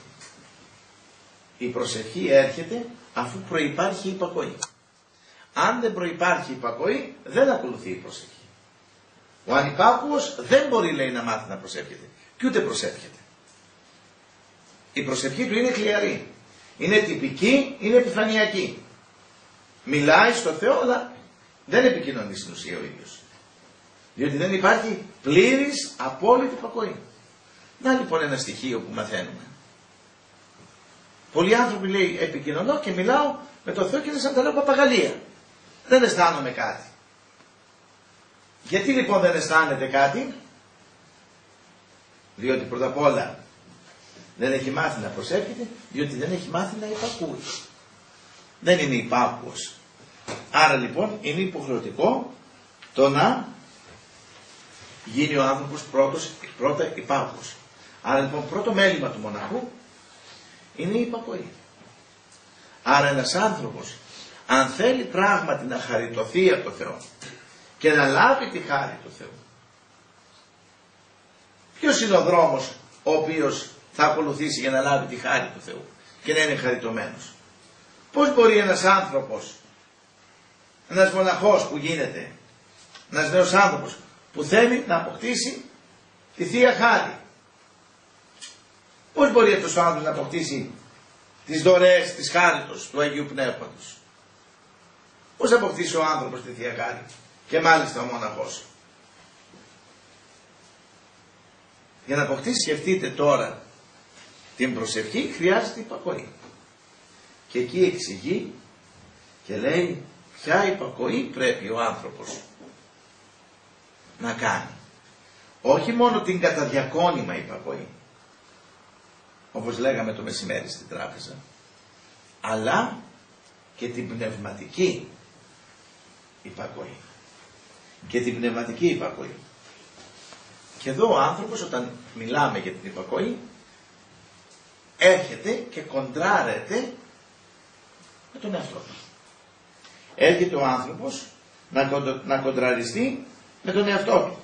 η προσευχή έρχεται αφού προϋπάρχει η υπακοή. Αν δεν προϋπάρχει η υπακοή, δεν ακολουθεί η προσευχή. Ο ανυπάκουος δεν μπορεί, λέει, να μάθει να προσεύχεται. Και ούτε προσεύχεται. Η προσευχή του είναι χλιαρή. Είναι τυπική, είναι επιφανειακή. Μιλάει στο Θεό, αλλά δεν επικοινωνεί στην ουσία ο ίδιος. Διότι δεν υπάρχει πλήρης, απόλυτη υπακοή. Να λοιπόν ένα στοιχείο που μαθαίνουμε. Πολλοί άνθρωποι, λέει, επικοινωνώ και μιλάω με το Θεό και είναι σαν τα λέω παπαγαλία. Δεν αισθάνομαι κάτι. Γιατί λοιπόν δεν αισθάνεται κάτι? Διότι πρώτα απ' όλα δεν έχει μάθει να προσεύχεται, διότι δεν έχει μάθει να υπακούει. Δεν είναι υπάκουος. Άρα λοιπόν είναι υποχρεωτικό το να γίνει ο άνθρωπος πρώτος, πρώτα υπάκουος. Άρα λοιπόν πρώτο μέλημα του μοναχού είναι η υπακοή. Άρα ένας άνθρωπος, αν θέλει πράγματι να χαριτωθεί από το Θεό και να λάβει τη χάρη του Θεού, ποιος είναι ο δρόμος ο οποίος θα ακολουθήσει για να λάβει τη χάρη του Θεού και να είναι χαριτωμένος? Πώς μπορεί ένας άνθρωπος, ένας μοναχός που γίνεται, ένας νέος άνθρωπος που θέλει να αποκτήσει τη Θεία Χάρη, πώς μπορεί αυτός ο άνθρωπος να αποκτήσει τις δωρεές της χάριτος του Αγίου Πνεύματος? Πώς θα αποκτήσει ο άνθρωπος τη Θεία Χάρη, και μάλιστα ο μοναχός? Για να αποκτήσει, σκεφτείτε τώρα, την προσευχή χρειάζεται υπακοή. Και εκεί εξηγεί και λέει ποια υπακοή πρέπει ο άνθρωπος να κάνει. Όχι μόνο την καταδιακόνημα υπακοή, όπως λέγαμε το μεσημέρι στην τράπεζα, αλλά και την πνευματική υπακοή. Και την πνευματική υπακοή. Και εδώ ο άνθρωπος, όταν μιλάμε για την υπακοή, έρχεται και κοντράρεται με τον εαυτό του. Έρχεται ο άνθρωπος να, κοντο, να κοντραριστεί με τον εαυτό του.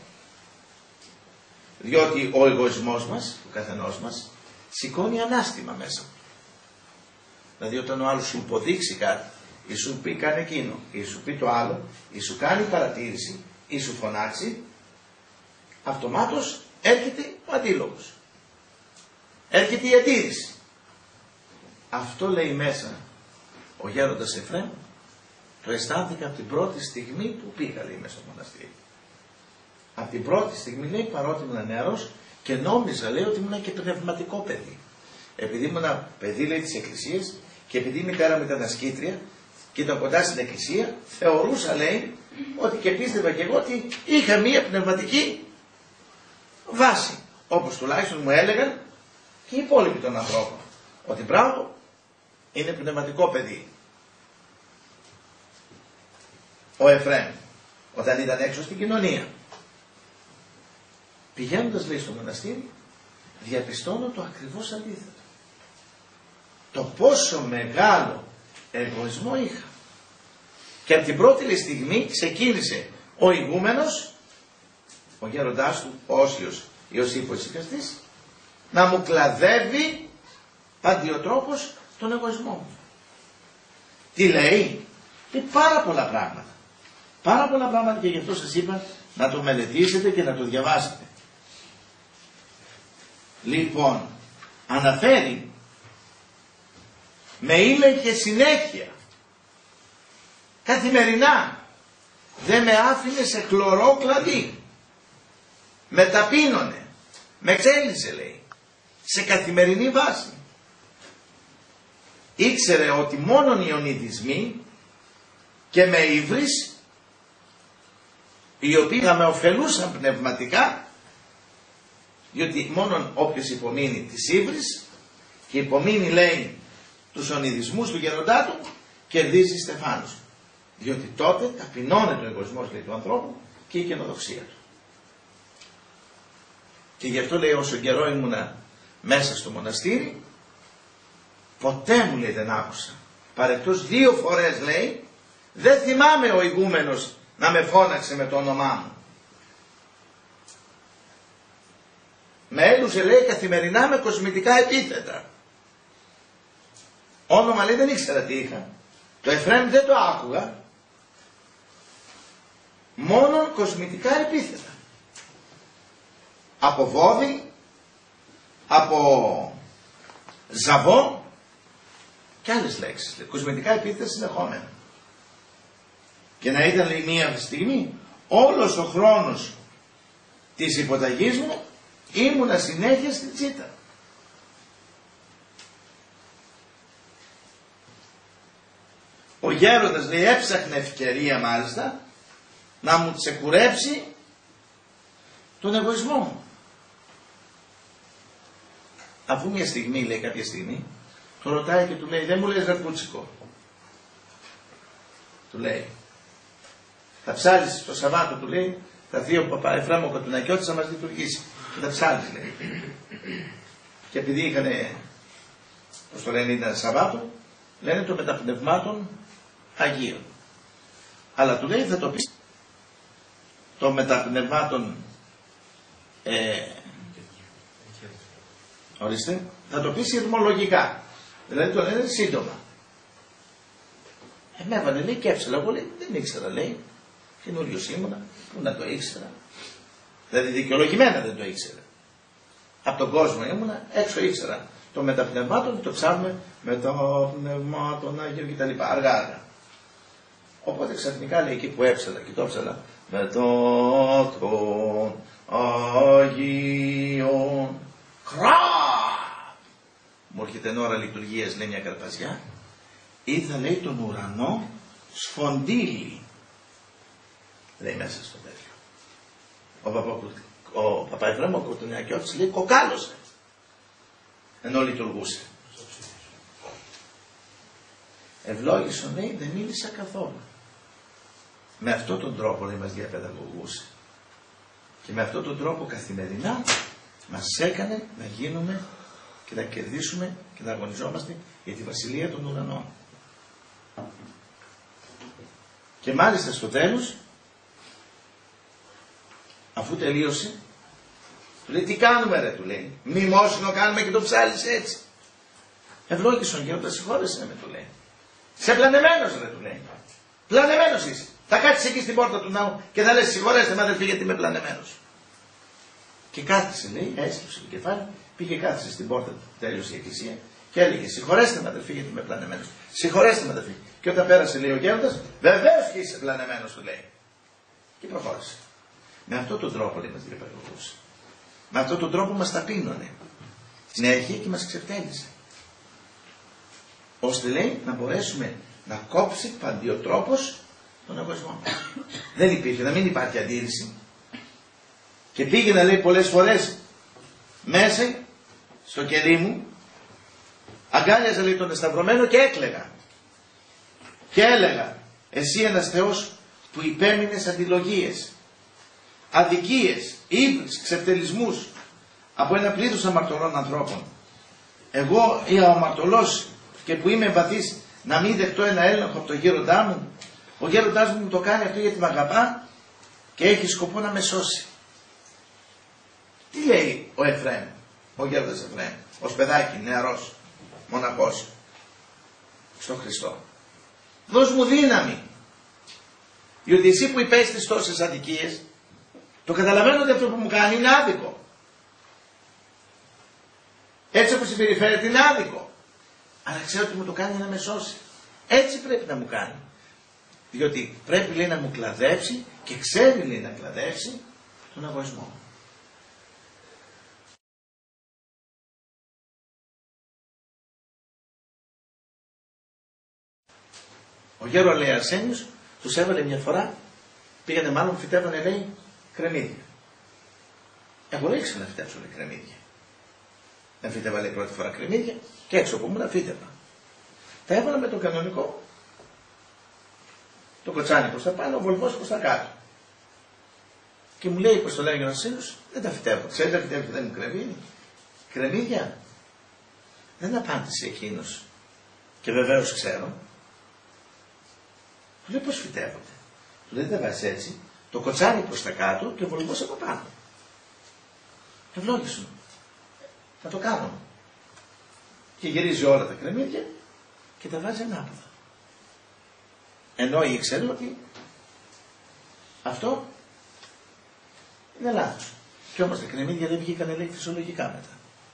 Διότι ο εγωισμός μας, ο καθενός μας, σηκώνει ανάστημα μέσα. Δηλαδή όταν ο άλλος σου υποδείξει κάτι, ή σου πει κάνε εκείνο, ή σου πει το άλλο, ή σου κάνει παρατήρηση, ή σου φωνάξει, αυτομάτως έρχεται ο αντίλογος. Έρχεται η αντίρρηση. Αυτό λέει μέσα ο γέροντας Εφραίμ, το αισθάνθηκα από την πρώτη στιγμή που πήγα, λέει, μέσα στο μοναστήρι. Από την πρώτη στιγμή, λέει, παρότι ήμουν νεαρός και νόμιζα, λέει, ότι ήμουν και πνευματικό παιδί. Επειδή ήμουν παιδί, λέει, της Εκκλησίας και επειδή η μητέρα μου ήταν ασκήτρια και ήταν κοντά στην Εκκλησία, θεωρούσα, λέει, ότι και πίστευα και εγώ ότι είχα μία πνευματική βάση. Όπως τουλάχιστον μου έλεγαν και οι υπόλοιποι των ανθρώπων. Ότι μπράβο, είναι πνευματικό παιδί. Ο Εφραίμ, όταν ήταν έξω στην κοινωνία. Πηγαίνοντας, λέει, στο μοναστήρι, διαπιστώνω το ακριβώς αντίθετο. Το πόσο μεγάλο εγωισμό είχα. Και από την πρώτη, λέει, στιγμή ξεκίνησε ο ηγούμενος, ο γέροντάς του, ο Όσιος Ιωσήπος Ησυχαστής, να μου κλαδεύει παντιοτρόπως τον εγωισμό μου. Τι λέει? Λέει πάρα πολλά πράγματα. Πάρα πολλά πράγματα, και γι' αυτό σας είπα να το μελετήσετε και να το διαβάσετε. Λοιπόν, αναφέρει με ύλε και συνέχεια, καθημερινά, δεν με άφηνε σε χλωρό κλαδί, με ταπείνωνε, με ξέλισε, λέει, σε καθημερινή βάση. Ήξερε ότι μόνον οι ονειδισμοί και με ύβρις, οι οποίοι θα με ωφελούσαν πνευματικά, Διότι μόνον όποιος υπομείνει της ύβρης και υπομείνει, λέει, τους ονειδισμούς του γεροντά του, κερδίζει στεφάνους. Διότι τότε ταπεινώνεται ο εγωισμός, λέει, του ανθρώπου και η καινοδοξία του. Και γι' αυτό, λέει, όσο καιρό ήμουνα μέσα στο μοναστήρι, ποτέ μου, λέει, δεν άκουσα. Παρεκτός δύο φορές, λέει, δεν θυμάμαι ο ηγούμενος να με φώναξε με το όνομά μου. Με έλουσε, λέει, καθημερινά με κοσμητικά επίθετα. Όνομα, λέει, δεν ήξερα τι είχα. Το Εφραίμ δεν το άκουγα. Μόνο κοσμητικά επίθετα. Από βόδι, από ζαβό και άλλες λέξεις. Λέει, κοσμητικά επίθετα συνεχόμενα. Και να ήταν, λέει, μία στιγμή, όλος ο χρόνος της υποταγής μου ήμουνα συνέχεια στην τσίτα. Ο γέροντας, λέει, έψαχνε ευκαιρία μάλιστα να μου ξεκουρέψει τον εγωισμό μου. Αφού μια στιγμή, λέει, κάποια στιγμή, το ρωτάει και του λέει, δεν μου λες ραπούτσικο. Του λέει, θα ψάλεις το Σαββάτο, του λέει, θα δει ο παπά Εφραίμ ο Κοτουνακιώτης να μας λειτουργήσει. Και θα ψάλεις, λέει. Και επειδή είχανε, πώς το λένε, ήταν Σαββάτο, λένε το μεταπνευμάτων Αγίων. Αλλά του λέει, θα το πεις το μεταπνευμάτων ε, ορίστε, θα το πεις ηρμολογικά. Δηλαδή το λένε σύντομα. Ε, με έβαλε, λέει, και έψαλα. Εγώ, λέει, δεν ήξερα, λέει. Καινούριος ήμουνα, πού να το ήξερα. Δηλαδή δικαιολογημένα δεν το ήξερα. Από τον κόσμο ήμουνα, έξω ήξερα. Το μεταπνευμάτων το ψάχνουμε με το πνευμάτων Αγίων κτλ. Αργά αργά. Οπότε ξαφνικά, λέει, εκεί που έψαλα και το έψαλα με το των Αγίων. Κρά! Μου έρχεται εν ώρα λειτουργίας, λέει, μια καρπαζιά. Είδα, λέει, τον ουρανό σφοντήλι. Λέει μέσα στο τέτοιο. Ο, παπα, ο Παπαϊφραίμ ο Κοτουνακιώτης, λέει, κοκάλωσε. Ενώ λειτουργούσε. Ευλόγησον, λέει, δεν μίλησα καθόλου. Με αυτόν τον τρόπο, λέει, μας διαπαιδαγωγούσε. Και με αυτόν τον τρόπο καθημερινά μας έκανε να γίνουμε και να κερδίσουμε και να αγωνιζόμαστε για τη βασιλεία των ουρανών. Και μάλιστα στο τέλος, αφού τελείωσε, του λέει, τι κάνουμε, ρε, του λέει. Μνημόσυνο κάνουμε και το ψάλεις έτσι. Ευλόγησον γέροντα, συγχώρεσαι με, του λέει. Σε πλανεμένος, ρε, του λέει. Πλανεμένος είσαι. Θα κάτσεις εκεί στην πόρτα του ναού και θα λες, συγχωρέστε με, αδελφοί, γιατί είμαι πλανεμένος. Και κάθισε, λέει, έστειψε το κεφάλι, πήγε, κάθισε στην πόρτα του, τέλειωσε η εκκλησία και έλεγε, συγχωρέστε με, αδελφοί, γιατί είμαι πλανεμένος. Συγχωρέστε με, αδελφοί. Και όταν πέρασε, λέει, ο γέροντας, βεβαίως και είσαι πλανεμένος, του λέει. Και προχώρησε. Με αυτόν τον τρόπο, λέει, μας διαπαιδαγωγούσε. Με αυτόν τον τρόπο μας ταπείνωνε. Στην αρχή και μας ξεφτέλησε. Ώστε, λέει, να μπορέσουμε να κόψει παντιοτρόπος τον εγωισμό. Δεν υπήρχε, να μην υπάρχει αντίρρηση. Και πήγαινα, λέει, πολλές φορές μέσα στο κερί μου, αγκάλιαζα, λέει, τον εσταυρωμένο και έκλαιγα. Και έλεγα, εσύ ένας Θεός που υπέμεινες αντιλογίες, αδικίες, ύβρις, ξεφτελισμούς από ένα πλήθος αμαρτωλών ανθρώπων. Εγώ ή ο αμαρτωλός και που είμαι εμπαθής να μην δεχτώ ένα έλεγχο από τον γέροντά μου. Ο γέροντάς μου μου το κάνει αυτό γιατί με αγαπά και έχει σκοπό να με σώσει. Τι λέει ο Εφραίμ, ο γέροντας Εφραίμ, ως παιδάκι, νεαρός, μοναχός, στον Χριστό. Δώσ' μου δύναμη. Διότι εσύ που υπέστης τόσες αδικίες, το καταλαβαίνω ότι αυτό που μου κάνει είναι άδικο. Έτσι όπως συμπεριφέρεται είναι άδικο. Αλλά ξέρω ότι μου το κάνει να με σώσει. Έτσι πρέπει να μου κάνει. Διότι πρέπει, λέει, να μου κλαδέψει και ξέρει, λέει, να κλαδέψει τον εγωισμό. Ο γέρο, λέει, Αρσένιος τους έβαλε μια φορά, πήγανε μάλλον, φυτεύανε, λέει, κρεμμύδια. Εγώ δεν ήξερα να φυτέψω λέει, κρεμμύδια. Δεν φύτευα λέει πρώτη φορά κρεμμύδια και έξω από μου φύτευα. Τα έβαλα με το κανονικό, το κοτσάνι προς τα πάνω, ο βολβός προς τα κάτω. Και μου λέει, πως το λέει ο Γιονασίνος, δεν τα φυτεύω. Ξέρετε, τα φυτεύω, δεν μου κρεμμύδια. Κρεμμύδια. Δεν απάντησε εκείνος. Και βεβαίως ξέρω. Του λέει, πώς φυτεύονται. Του λέει, δεν βάζεις έτσι. Το κοτσάνι προς τα κάτω και ο βολβός από πάνω. Ευλόγησον. Θα το κάνω. Και γυρίζει όλα τα κρεμμύδια και τα βάζει ανάποδα. Ενώ ήξερε ότι αυτό είναι λάθος. Και όμως τα κρεμμύδια δεν βγήκαν λέει φυσιολογικά μετά.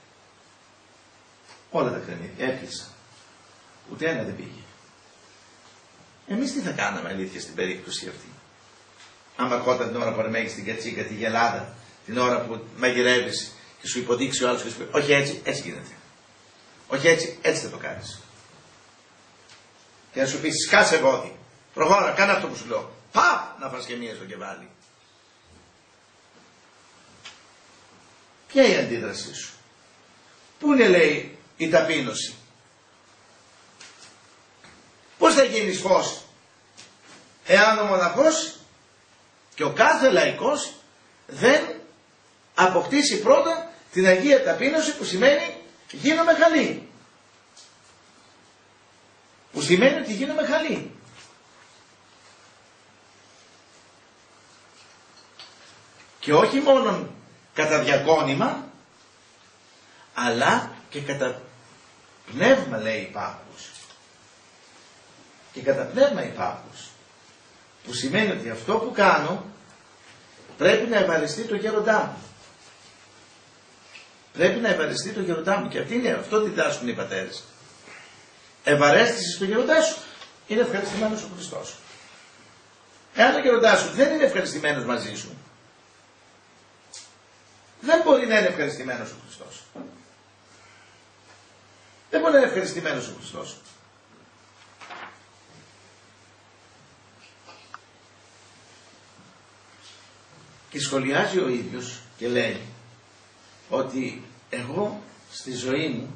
Όλα τα κρεμμύδια έκλεισαν. Ούτε ένα δεν πήγε. Εμείς τι θα κάναμε αλήθεια στην περίπτωση αυτή. Άμα ερχόταν την ώρα που αρμέγεις την κατσίκα, τη γελάδα, την ώρα που μαγειρεύεις και σου υποδείξει ο άλλος και σου πει όχι έτσι, έτσι γίνεται. Όχι έτσι, έτσι θα το κάνεις. Και να σου πει σκάσε βόδι. Προχώρα, κάνε αυτό που σου λέω. Παπ! Να φας και μία στο κεβάλι. Ποια είναι η αντίδρασή σου. Πού είναι λέει η ταπείνωση. Πώς θα γίνεις φως. Εάν ο μοναχός και ο κάθε λαϊκός δεν αποκτήσει πρώτα την Αγία Ταπείνωση που σημαίνει γίνομαι χαλή. Που σημαίνει ότι γίνομαι χαλή. Και όχι μόνο κατά διακόνημα, αλλά και κατά πνεύμα λέει υπάρχους. Και κατά πνεύμα υπάρχους. Που σημαίνει ότι αυτό που κάνω πρέπει να ευαριστεί το γέροντά μου. Πρέπει να ευαριστεί το γέροντά μου. Και αυτή είναι, αυτό διδάσκουν οι πατέρες. Ευαρέστησες στο γέροντά σου, είναι ευχαριστημένος ο Χριστός. Εάν ο γέροντάς σου δεν είναι ευχαριστημένος μαζί σου, δεν μπορεί να είναι ευχαριστημένος ο Χριστός. Δεν μπορεί να είναι ευχαριστημένος ο Χριστός. Και σχολιάζει ο ίδιος και λέει ότι εγώ στη ζωή μου,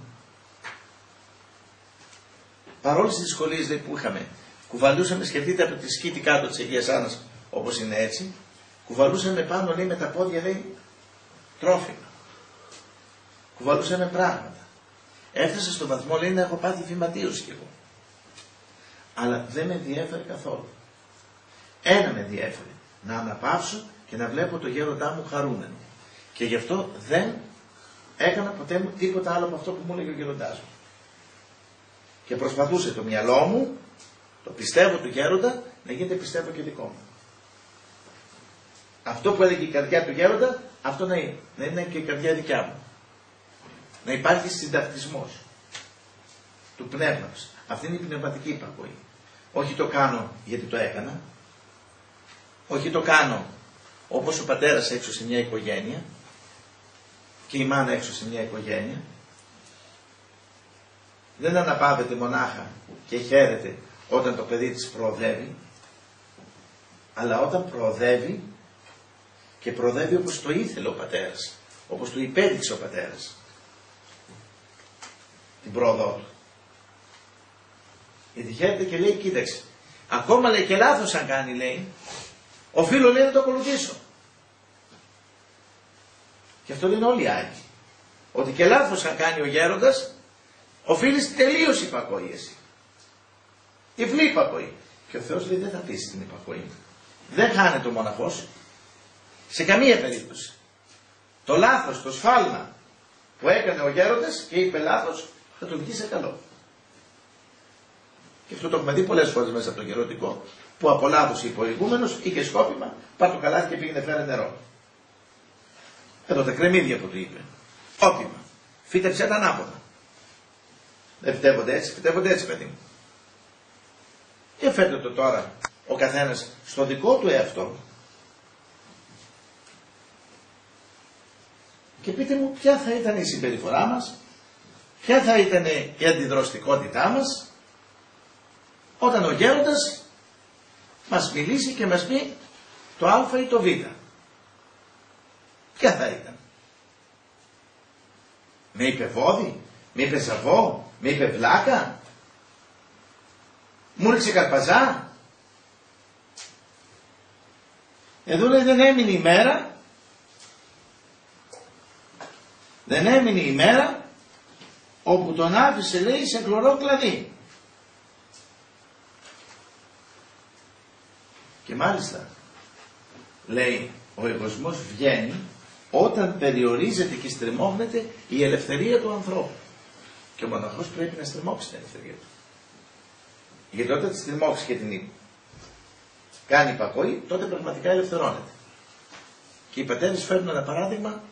παρόλες τις δυσκολίες που είχαμε, κουβαλούσαμε, σκεφτείτε από τη σκήτη κάτω της Αγίας Άννας, όπως είναι έτσι, κουβαλούσαμε πάνω λέει με τα πόδια λέει τρόφιμα. Κουβαλούσαμε πράγματα. Έφτασα στον βαθμό λέει να έχω πάθει φυματίωση κι εγώ. Αλλά δεν με ενδιέφερε καθόλου. Ένα με ενδιέφερε. Να αναπαύσω και να βλέπω το γέροντά μου χαρούμενο. Και γι' αυτό δεν έκανα ποτέ μου τίποτα άλλο από αυτό που μου έλεγε ο γέροντάς μου. Και προσπαθούσε το μυαλό μου, το πιστεύω του γέροντα, να γίνεται πιστεύω και δικό μου. Αυτό που έλεγε η καρδιά του γέροντα, αυτό να είναι. Να είναι και η καρδιά δικιά μου. Να υπάρχει συντακτισμός του πνεύματος. Αυτή είναι η πνευματική υπακοή. Όχι το κάνω γιατί το έκανα. Όχι το κάνω όπως ο πατέρας έξω σε μια οικογένεια και η μάνα έξω σε μια οικογένεια. Δεν αναπαύεται μονάχα και χαίρεται όταν το παιδί της προοδεύει, αλλά όταν προοδεύει και προοδεύει όπως το ήθελε ο πατέρας, όπως του υπέδειξε ο πατέρας την πρόοδό του. Γιατί χαίρεται και λέει κοίταξε, ακόμα λέει και λάθος αν κάνει λέει, οφείλω λέει να το ακολουθήσω. Και αυτό λένε όλοι οι Άγιοι. Ότι και λάθος αν κάνει ο γέροντας, οφείλεις τελείως υπακοή εσύ. Τυφλή υπακοή. Και ο Θεός λέει δεν θα πείσει την υπακοή. Δεν χάνεται ο μοναχός. Σε καμία περίπτωση. Το λάθος, το σφάλμα που έκανε ο γέροντας και είπε λάθος, θα το βγει σε καλό. Και αυτό το έχουμε δει πολλές φορές μέσα από το γεροντικό, που από λάθος είπε ο ηγούμενος, είχε σκόπιμα, πάρ' το καλάθι και πήγαινε φέρε νερό. Εδώ τα κρεμμύδια που του είπε. Όπιμα. Φύτεψε τα ανάποδα. Δεν φυτεύονται έτσι, φυτεύονται έτσι παιδί μου. Και φέρτε το τώρα ο καθένας στο δικό του εαυτό. Και πείτε μου ποια θα ήταν η συμπεριφορά μας, ποια θα ήταν η αντιδραστικότητά μας, όταν ο γέροντας μας μιλήσει και μας πει το α ή το β. Ποια θα ήταν. Με είπε βόδι, με είπε ζαβό, με είπε βλάκα, μου ρίξε καρπαζά. Εδώ λέει δεν έμεινε η μέρα, δεν έμεινε η μέρα όπου τον άφησε, λέει, σε χλωρό κλαδί. Και μάλιστα λέει ο εγωισμός βγαίνει όταν περιορίζεται και στριμώχνεται η ελευθερία του ανθρώπου. Και ο μοναχός πρέπει να στριμώξει την ελευθερία του. Γιατί όταν τη στριμώξει και την κάνει υπακοή, τότε πραγματικά ελευθερώνεται. Και οι πατέρες φέρνουν ένα παράδειγμα,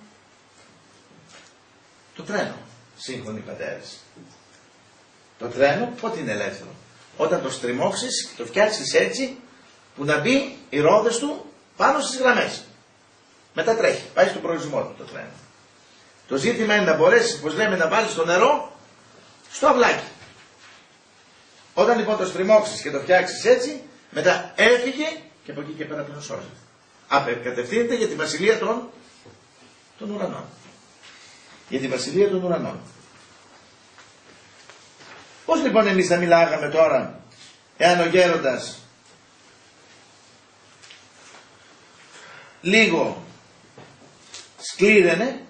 το τρένο. Σύγχρονοι πατέρες. Το τρένο πότε είναι ελεύθερο? Όταν το στριμώξεις και το φτιάξεις έτσι που να μπει οι ρόδες του πάνω στις γραμμές. Μετά τρέχει, πάει στον προορισμό του το τρένο. Το ζήτημα είναι να μπορέσεις, πως λέμε, να βάλεις το νερό στο αυλάκι. Όταν λοιπόν το στριμώξεις και το φτιάξεις έτσι, μετά έφυγε και από εκεί και πέρα πλέον σώζεται. Απεκατευθύνεται για τη βασιλεία των, των ουρανών. Για τη βασιλεία των ουρανών. Πώς λοιπόν εμείς θα μιλάγαμε τώρα, εάν ο γέροντας λίγο σκλήραινε,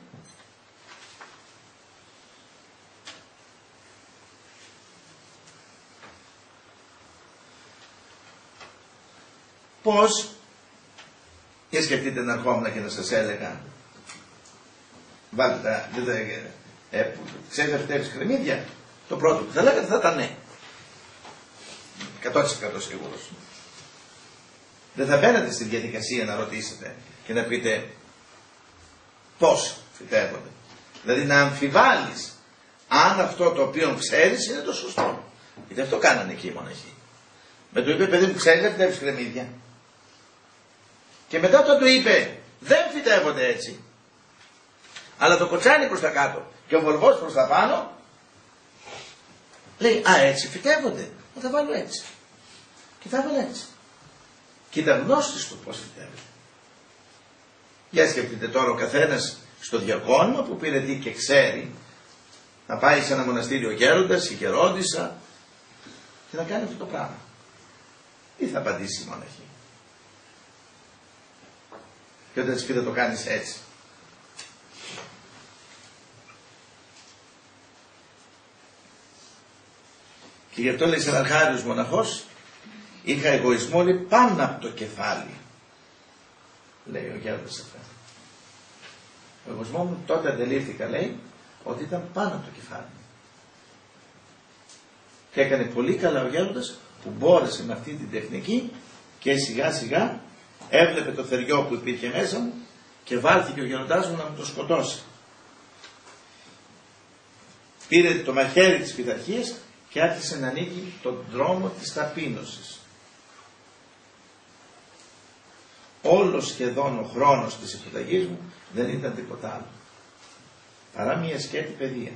πώς, για σκεφτείτε να ερχόμουν και να σας έλεγα, βάλτε τα, δεν τα, ε, ξέρετε αυτές τις κρεμμύδια, το πρώτο που θα λέγατε θα ήταν ναι. εκατό τοις εκατό σίγουρος. Δεν θα μπαίνετε στη διαδικασία να ρωτήσετε και να πείτε πώς φυτεύονται. Δηλαδή να αμφιβάλλεις αν αυτό το οποίο ξέρεις είναι το σωστό. Γιατί αυτό κάνανε εκεί οι μοναχοί. Με το είπε, παιδί μου, ξέρεις να φυτεύεις κρεμμύδια? Και μετά όταν του είπε δεν φυτεύονται έτσι, αλλά το κοτσάνι προς τα κάτω και ο βολβός προς τα πάνω, λέει, α, έτσι φυτεύονται, θα τα βάλω έτσι. Και τα βάλω έτσι. Και ήταν γνώστης του πώς φυτεύεται. Για σκεφτείτε τώρα ο καθένας στο διακόνημα που πήρε τι και ξέρει, να πάει σε ένα μοναστήριο γέροντας ή γερόντισσα και να κάνει αυτό το πράγμα. Τι θα απαντήσει η μοναχή? Και όταν της πει θα το κάνεις έτσι. Και γι' αυτό λέει σαν αρχάριος μοναχός, είχα εγωισμό, λέει, πάνω από το κεφάλι. Λέει ο γέροντας αυτό. Ο εγωισμό μου τότε αντελήφθηκα, λέει, ότι ήταν πάνω από το κεφάλι. Και έκανε πολύ καλά ο γέροντας που μπόρεσε με αυτή την τεχνική και σιγά σιγά έβλεπε το θεριό που υπήρχε μέσα μου και βάλθηκε ο γεροντάς μου να μου το σκοτώσει. Πήρε το μαχαίρι της πειθαρχίας και άρχισε να ανοίγει τον δρόμο της ταπείνωσης. Όλο σχεδόν ο χρόνος της υποταγής μου δεν ήταν τίποτα άλλο παρά μια σκέτη παιδεία.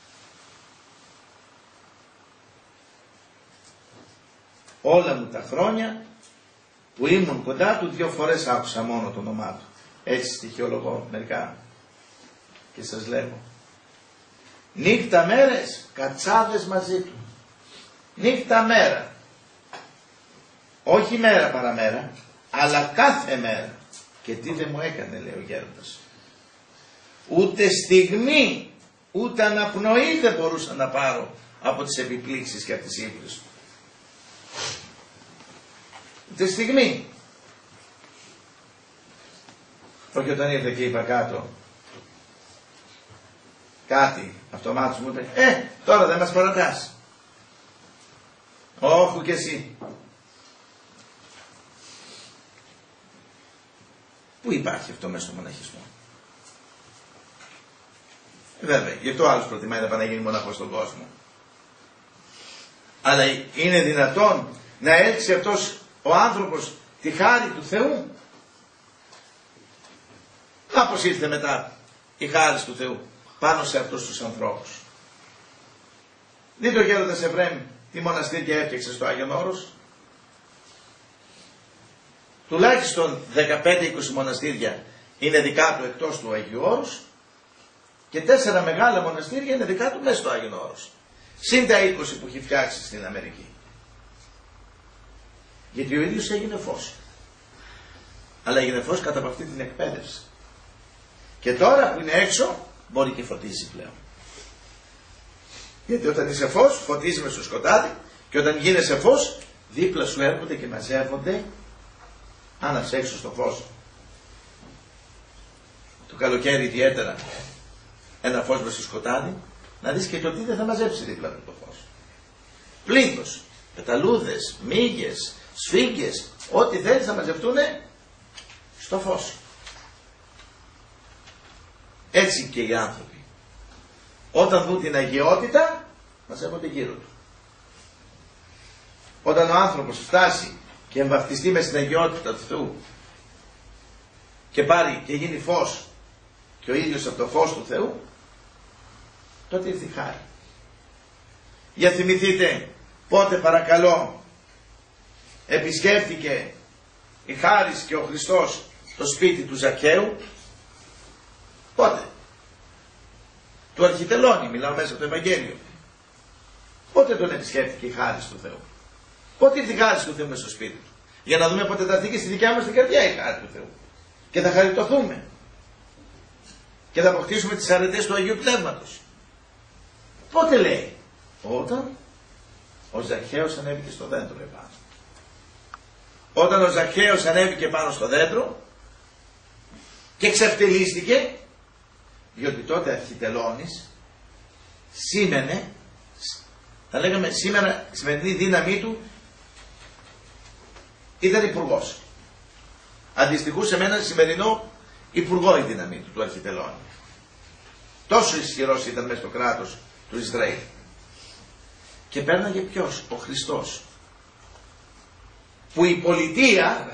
Όλα μου τα χρόνια που ήμουν κοντά του, δύο φορές άκουσα μόνο το όνομά του. Έτσι στοιχειολογώ μερικά και σας λέω. Νύχτα μέρες κατσάδες μαζί του. Νύχτα μέρα. Όχι μέρα παραμέρα, αλλά κάθε μέρα. Και τι δεν μου έκανε, λέει ο γέροντας. Ούτε στιγμή, ούτε αναπνοή δεν μπορούσα να πάρω από τις επιπλήξεις και από τις ύπνες του. Ούτε στιγμή. Όχι όταν ήρθε και είπα κάτω κάτι, αυτομάτως μου είπε, ε, τώρα δεν μας παρατάς. Όχι και εσύ. Πού υπάρχει αυτό μέσα στο μοναχισμό? Βέβαια, γι' αυτό άλλος προτιμάει να πάει να γίνει μοναχός στον κόσμο. Αλλά είναι δυνατόν να έλξει αυτός ο άνθρωπος τη χάρη του Θεού? Να πως ήρθε μετά η χάρη του Θεού πάνω σε αυτούς τους ανθρώπους. Δείτε ο γέροντας Εφραίμ τι μοναστήρια έφτιαξε στο Άγιον Όρος. Τουλάχιστον δεκαπέντε είκοσι μοναστήρια είναι δικά του εκτός του Αγίου Όρους και τέσσερα μεγάλα μοναστήρια είναι δικά του μέσα στο Άγιον Όρος. Συν τα είκοσι που έχει φτιάξει στην Αμερική. Γιατί ο ίδιος έγινε φως. Αλλά έγινε φως κατά από αυτή την εκπαίδευση. Και τώρα που είναι έξω μπορεί και φωτίζει πλέον. Γιατί όταν είσαι φως φωτίζει μες στο σκοτάδι και όταν γίνεσαι φως δίπλα σου έρχονται και μαζεύονται. Άναψε έξω στο φως. Το καλοκαίρι ιδιαίτερα ένα φως μες στο σκοτάδι, να δεις και το τι δεν θα μαζέψει δίπλα του το φως. Πλήθος, πεταλούδες, μύγες, σφίγγες, ό,τι θέλεις να μαζευτούνε στο φως. Έτσι και οι άνθρωποι. Όταν δουν την αγιότητα, μαζεύονται γύρω του. Όταν ο άνθρωπος φτάσει και εμβαφτιστεί μες στην αγιότητα του Θεού και πάρει και γίνει φως και ο ίδιος από το φως του Θεού, τότε ήρθε η χάρη. Για θυμηθείτε πότε παρακαλώ επισκέφθηκε η χάρις και ο Χριστός το σπίτι του Ζακαίου. Πότε? Του Αρχιτελώνη, μιλάω μέσα από το Ευαγγέλιο. Πότε τον επισκέφθηκε η χάρις του Θεού? Πότε ήρθε η χάρις του Θεού μέσα στο σπίτι του? Για να δούμε πότε θα έρθει και στη δικιά μας την καρδιά η χάρη του Θεού. Και θα χαριτωθούμε. Και θα αποκτήσουμε τις αρετές του Αγίου Πνεύματος. Πότε λέει? Όταν ο Ζακχαίος ανέβηκε στο δέντρο επάνω. Όταν ο Ζακχαίος ανέβηκε πάνω στο δέντρο και ξεφτυλίστηκε, διότι τότε Αρχιτελώνης σήμαινε, θα λέγαμε σήμερα η σημερινή δύναμή του ήταν υπουργός. Αντιστοιχούσε με έναν σημερινό υπουργό η δύναμή του, του Αρχιτελώνη. Τόσο ισχυρός ήταν μέσα στο κράτος του Ισραήλ. Και πέρναγε ποιος? Ο Χριστός. Που η πολιτεία,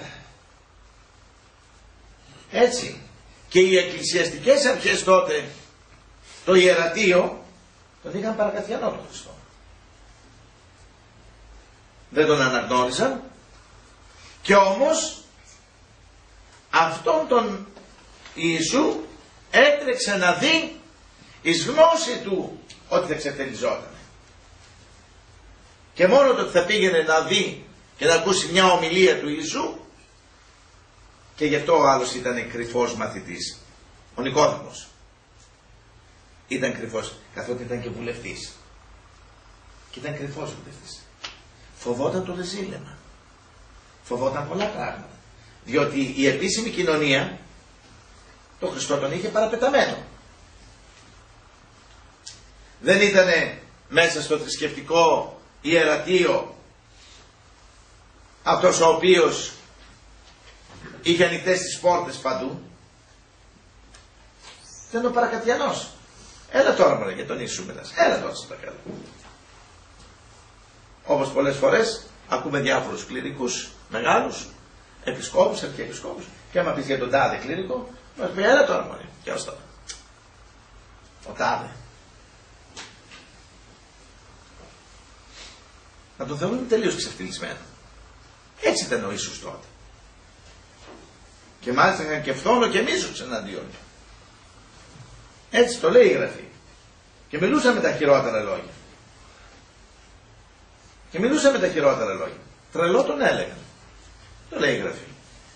έτσι, και οι εκκλησιαστικές αρχές τότε, το ιερατείο, τον είχαν παρακαθιανό τον Χριστό. Δεν τον αναγνώρισαν και όμως αυτόν τον Ιησού έτρεξε να δει εις γνώση του ότι θα ξεφτελιζόταν. Και μόνο το ότι θα πήγαινε να δει και να ακούσει μια ομιλία του Ιησού, και γι' αυτό ο άλλος ήταν κρυφός μαθητής. Ο Νικόδημος ήταν κρυφός, καθότι ήταν και βουλευτής. Και ήταν κρυφός βουλευτής. Φοβόταν το ρεζίλεμα. Φοβόταν πολλά πράγματα. Διότι η επίσημη κοινωνία το Χριστό τον είχε παραπεταμένο. Δεν ήταν μέσα στο θρησκευτικό ιερατείο αυτός ο οποίος είχε ανοιχτές τις πόρτες παντού. Ήταν ο παρακατιανός. Έλα τώρα μωρέ για τον Ιησού μιλάς. Έλα τώρα σας παρακαλώ. Όπως πολλές φορές ακούμε διάφορους κληρικούς μεγάλους, επισκόπους, αρχιεπισκόπους, και άμα πεις για τον τάδε κληρικό, μας πει έλα τώρα μωρέ. Και ως τώρα. Ο τάδε. Να τον θεωρούν τελείως ξεφτυλισμένο. Έτσι ήταν ο Ιησούς τότε. Και μάλιστα είχαν και φθόνο και μίσος εναντίον. Έτσι το λέει η Γραφή. Και μιλούσαν με τα χειρότερα λόγια. Και μιλούσαν με τα χειρότερα λόγια. Τρελό τον έλεγαν. Το λέει η Γραφή.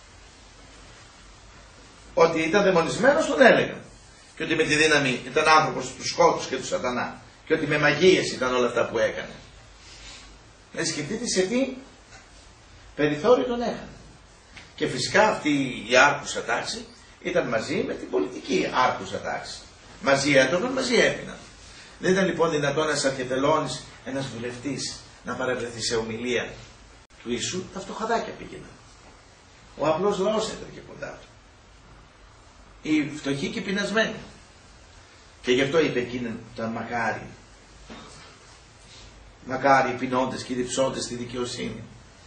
Ότι ήταν δαιμονισμένος τον έλεγαν. Και ότι με τη δύναμη ήταν άνθρωπος του σκότους και του σατανά. Και ότι με μαγείες ήταν όλα αυτά που έκανε. Να σκεφτείτε σε τι περιθώριο τον έχανε. Και φυσικά αυτή η άρχουσα τάξη ήταν μαζί με την πολιτική άρχουσα τάξη. Μαζί έτρωγαν, μαζί έπιναν. Δεν ήταν λοιπόν δυνατόν ένας Αρχιτελώνης, ένας βουλευτής, να παρευρεθεί σε ομιλία του Ιησού. Τα φτωχαδάκια πήγαιναν. Ο απλός λαός έτρεχε κοντά του. Οι φτωχοί και οι πεινασμένοι. Και γι' αυτό είπε εκείνον τα μακάρι. Μακάρι οι πεινώντες και οι διψώντες στη δικαιοσύνη.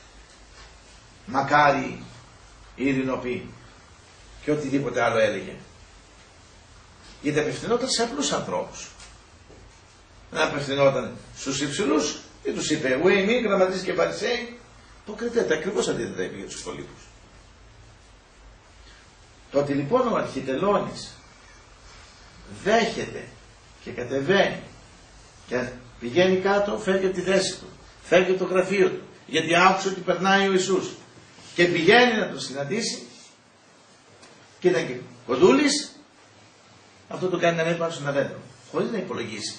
Μακάρι οι ειρηνοποιοί. Και οτιδήποτε άλλο έλεγε. Γιατί απευθυνόταν σε απλούς ανθρώπους. Δεν απευθυνόταν στους υψηλούς. Τι τους είπε? Ουε μη γραμματείς και φαρισαίοι. Αποκριτέται, ακριβώς αντίθετα είπε για τους υπολείπους. Το ότι λοιπόν ο Αρχιτελώνης δέχεται και κατεβαίνει και πηγαίνει κάτω, φεύγει από τη θέση του, φεύγει από το γραφείο του, γιατί άκουσε ότι περνάει ο Ιησούς και πηγαίνει να τον συναντήσει και ήταν και κοντούλης, αυτό το κάνει να ανέβει πάνω σε ένα δέντρο, χωρίς να υπολογίσει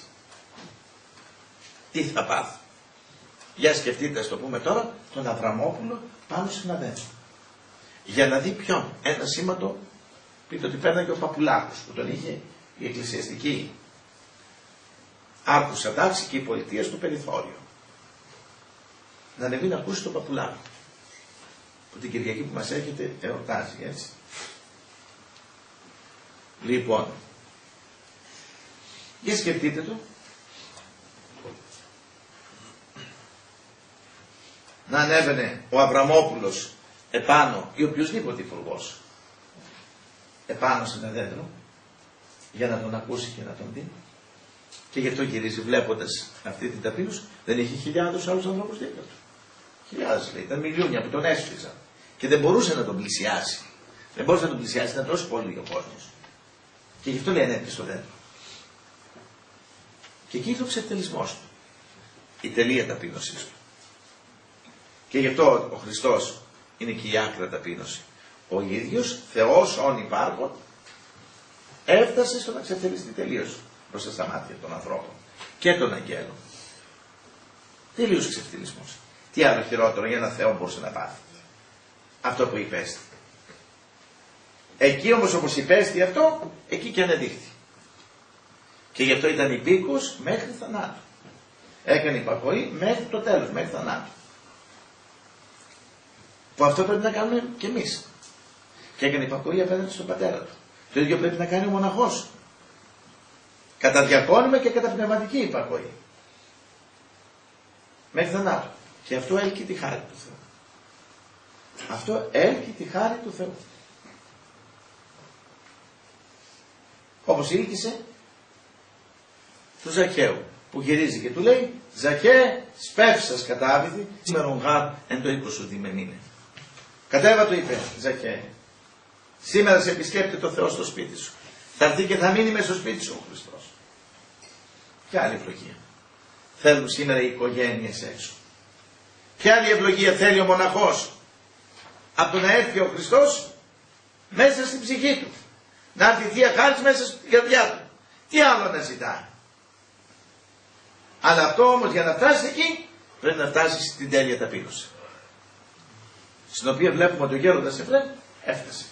τι θα πάθει. Για σκεφτείτε, ας το πούμε τώρα, τον Αβραμόπουλο πάνω σε ένα δέντρο. Για να δει ποιον, ένα σήματο, πείτε ότι πέρναγε ο Παπουλάκος που τον είχε η εκκλησιαστική άκουσα τάξη και η πολιτεία στο περιθώριο. Να ανεβεί να ακούσει τον Παπουλάκο που την Κυριακή που μας έρχεται εορτάζει, έτσι. Λοιπόν, για σκεφτείτε το, να ανέβαινε ο Αβραμόπουλος επάνω ή οποιοσδήποτε υπουργός επάνω σε ένα δέντρο για να τον ακούσει και να τον δει, και γι' αυτό γυρίζει βλέποντας αυτή την ταπείνωση, δεν είχε χιλιάδες άλλους ανθρώπους δίπλα του. Χιλιάδες λέει, ήταν μιλιούνια που τον έσφιζαν και δεν μπορούσε να τον πλησιάσει. Δεν μπορούσε να τον πλησιάσει, ήταν τόσο πολύ ο κόσμος. Και γι' αυτό λέει ανέβηκε στο δέντρο. Και εκεί ήρθε ο ξεφτελισμός του, η τελεία ταπείνωσής του. Και γι' αυτό ο Χριστός είναι και η άκρα ταπείνωση. Ο ίδιος Θεός όν υπάρχον έφτασε στο να ξεφτελιστεί τελείως μπροστά στα μάτια των ανθρώπων και των αγγέλων. Τελείως ξεφτελισμός. Τι άλλο χειρότερο για ένα Θεό μπορούσε να πάθει? Αυτό που υπέστη. Εκεί όμως όπως υπέστη αυτό, εκεί και ανεδείχθη. Και γι' αυτό ήταν υπήκος μέχρι θανάτου. Έκανε υπακοή μέχρι το τέλος, μέχρι θανάτου. Που αυτό πρέπει να κάνουμε κι εμείς. Και έκανε υπακοή απέναντι στον πατέρα του. Το ίδιο πρέπει να κάνει ο μοναχός. Κατά διακόνημα και κατά πνευματική υπακοή. Μέχρι θανάτου. Και αυτό έλκει τη χάρη του Θεού. Αυτό έλκει τη χάρη του Θεού. Όπως ήλκησε του Ζακαίου, που γυρίζει και του λέει, Ζακέ, σπεύσας κατάβηθη, σήμερον γάρ εν το οίκο σου διμενήνε. Κατέβα, του είπε, Ζακέ, σήμερα σε επισκέπτεται ο Θεός στο σπίτι σου. Θα έρθει και θα μείνει μέσα στο σπίτι σου ο Χριστός. Ποια άλλη ευλογία θέλουν σήμερα οι οικογένειες έξω? Ποια άλλη ευλογία θέλει ο μοναχός από το να έρθει ο Χριστός μέσα στην ψυχή του? Να έρθει η Θεία Χάρις μέσα στην καρδιά του. Τι άλλο να ζητάει? Αλλά αυτό όμως για να φτάσει εκεί πρέπει να φτάσει στην τέλεια ταπείνωση, στην οποία βλέπουμε ότι ο γέροντας Εφραίμ έφτασε.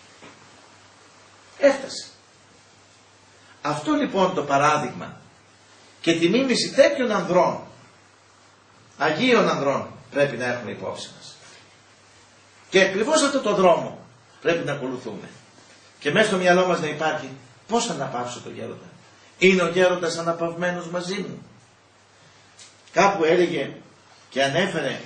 Έφτασε. Αυτό λοιπόν το παράδειγμα και τη μίμηση τέτοιων ανδρών, Αγίων ανδρών, πρέπει να έχουμε υπόψη μας. Και ακριβώς αυτό το δρόμο πρέπει να ακολουθούμε. Και μέσα στο μυαλό μας να υπάρχει πώς θα αναπαύσω τον γέροντα. Είναι ο γέροντας αναπαυμένος μαζί μου? Κάπου έλεγε και ανέφερε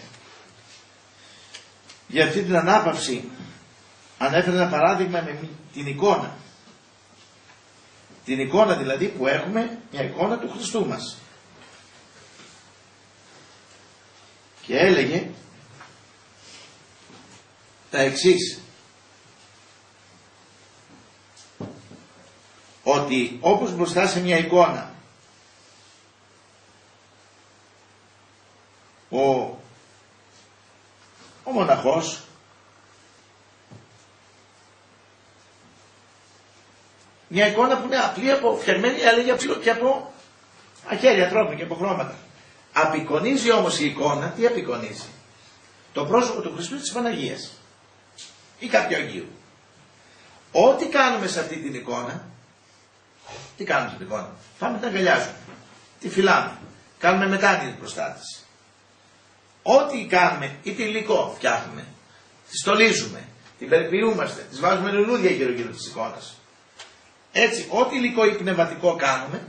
για αυτή την ανάπαυση, ανέφερε ένα παράδειγμα με την εικόνα. Την εικόνα δηλαδή που έχουμε, μια εικόνα του Χριστού μας. Και έλεγε τα εξής, ότι όπως μπροστά σε μια εικόνα ο, ο μοναχός μια εικόνα που είναι απλή, από φτιαγμένη, έλεγε και από αχέρια ανθρώπων και από χρώματα. Απεικονίζει όμως η εικόνα, τι απεικονίζει? Το πρόσωπο του Χριστού της Παναγίας ή κάποιο Αγίου. Ό,τι κάνουμε σε αυτή την εικόνα, τι κάνουμε στην εικόνα? Πάμε την αγκαλιάζουμε, τη φυλάμε, κάνουμε μετάνοιες μπροστά της. Ό,τι κάνουμε, είτε υλικό φτιάχνουμε, τη στολίζουμε, την περιποιούμαστε, της βάζουμε λουλούδια γύρω γύρω της εικόνας. Έτσι, ό,τι υλικό ή πνευματικό κάνουμε,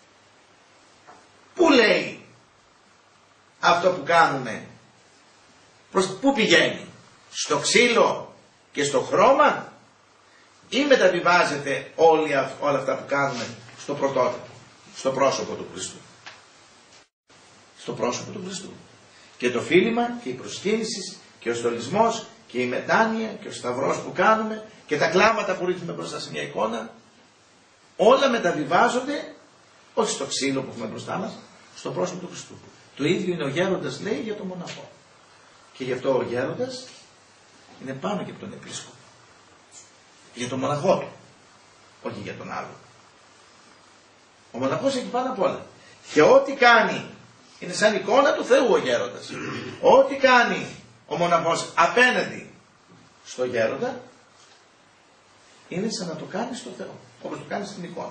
πού λέει αυτό που κάνουμε, προς πού πηγαίνει? Στο ξύλο και στο χρώμα, ή μεταβιβάζεται όλοι, όλα αυτά που κάνουμε στο πρωτότυπο, στο πρόσωπο του Χριστού? Στο πρόσωπο του Χριστού. Και το φίλημα και η προσκύνηση και ο στολισμός και η μετάνοια και ο σταυρός που κάνουμε και τα κλάματα που ρίχνουμε μπροστά σε μια εικόνα, όλα μεταβιβάζονται όχι στο ξύλο που έχουμε μπροστά μας, στο πρόσωπο του Χριστού. Το ίδιο είναι ο γέροντας, λέει, για τον μοναχό. Και γι' αυτό ο γέροντας είναι πάνω και από τον επίσκοπο. Για τον μοναχό του, όχι για τον άλλο. Ο μοναχός έχει πάνω απ' όλα. Και ό,τι κάνει, είναι σαν εικόνα του Θεού ο γέροντας. Ό,τι κάνει ο μοναχός απέναντι στο γέροντα, είναι σαν να το κάνει στο Θεό, όπως το κάνει στην εικόνα.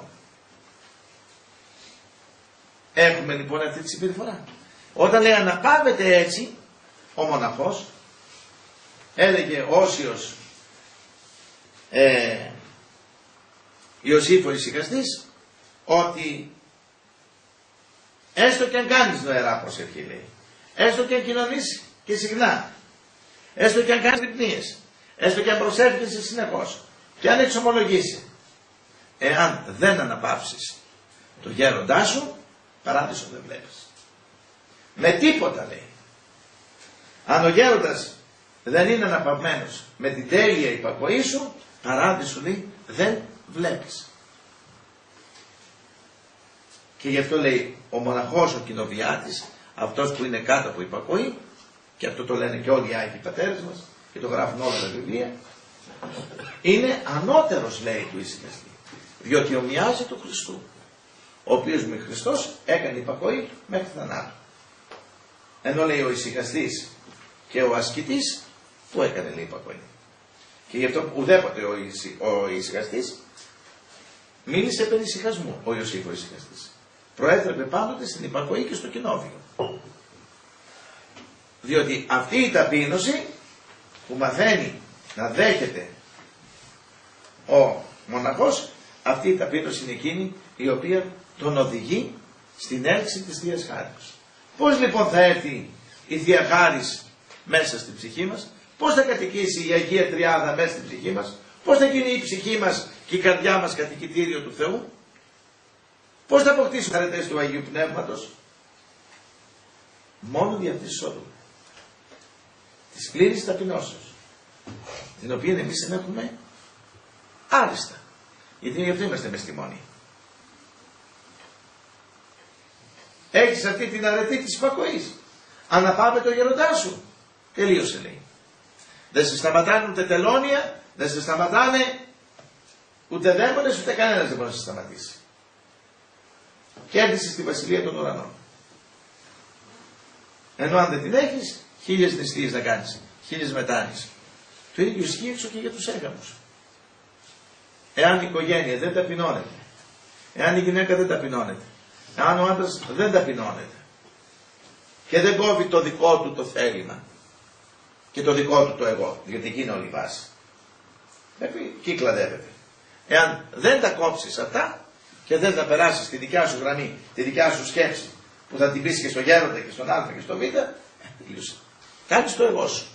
Έχουμε λοιπόν αυτή τη συμπεριφορά. Όταν λέει αναπαύεται έτσι ο μοναχός, έλεγε ο Όσιος ε, Ιωσήφ ο ησυχαστής, ότι έστω και αν κάνεις νοερά προσευχή, λέει, έστω και αν κοινωνείς και συχνά, έστω και αν κάνεις λυπνίες, έστω και αν προσεύχεσαι συνεχώς, και αν εξομολογήσει, εάν δεν αναπαύσεις το γέροντά σου, παράδεισο δεν βλέπεις. Με τίποτα, λέει. Αν ο γέροντας δεν είναι αναπαυμένος με την τέλεια υπακοή σου, παράδεισο, λέει, δεν βλέπεις. Και γι' αυτό λέει ο μοναχός, ο κοινοβιάτης, αυτός που είναι κάτω από υπακοή, και αυτό το λένε και όλοι οι Άγιοι Πατέρες μας και το γράφουν όλα τα βιβλία, είναι ανώτερος, λέει, του ησυχαστή, διότι ομοιάζει του Χριστού, ο οποίος με Χριστός έκανε υπακοή μέχρι θανάτου. Ενώ, λέει, ο ησυχαστής και ο ασκητής που έκανε, λέει, υπακοή. Και γι' αυτό ουδέποτε ο, ησυ, ο ησυχαστής μίλησε περί ησυχασμού, ο Ιωσήφ ο ησυχαστής. Προέτρεπε πάντοτε στην υπακοή και στο κοινόβιο. Διότι αυτή η ταπείνωση που μαθαίνει να δέχεται ο μοναχός, αυτή η ταπείνωση είναι εκείνη η οποία τον οδηγεί στην έλξη της Θείας Χάριτος. Πώς λοιπόν θα έρθει η Θεία Χάρις μέσα στην ψυχή μας, πώς θα κατοικήσει η Αγία Τριάδα μέσα στην ψυχή μας, πώς θα γίνει η ψυχή μας και η καρδιά μας κατοικητήριο του Θεού, πώς θα αποκτήσουμε αρετές του Αγίου Πνεύματος, μόνο δια αυτής της όδου, της πλήρης ταπεινώσεως, την οποία εμείς δεν έχουμε άριστα, γιατί γι' αυτό είμαστε μες στη μόνη. Έχεις αυτή την αρετή της υπακοής, αναπάβε το γεροντά σου, τελείωσε, λέει. Δεν σε σταματάνε ούτε τελώνια, δεν σε σταματάνε ούτε δαίμονες, ούτε κανένας δεν μπορεί να σε σταματήσει. Και έρθεις στη Βασιλεία των Ουρανών. Ενώ αν δεν την έχεις, χίλιες νηστείες να κάνεις, χίλιες μετάνοιες. Το ίδιο ισχύει έξω και για τους έγαμους. Εάν η οικογένεια δεν ταπεινώνεται, εάν η γυναίκα δεν ταπεινώνεται, εάν ο άντρας δεν ταπεινώνεται και δεν κόβει το δικό του το θέλημα και το δικό του το εγώ, γιατί εκεί είναι όλη η βάση, πρέπει και κλαδεύεται. Εάν δεν τα κόψεις αυτά και δεν τα περάσεις τη δικιά σου γραμμή, τη δικιά σου σκέψη, που θα την πεις και στο γέροντα και στον α και στο β, τελείωσε. Κάνεις το εγώ σου.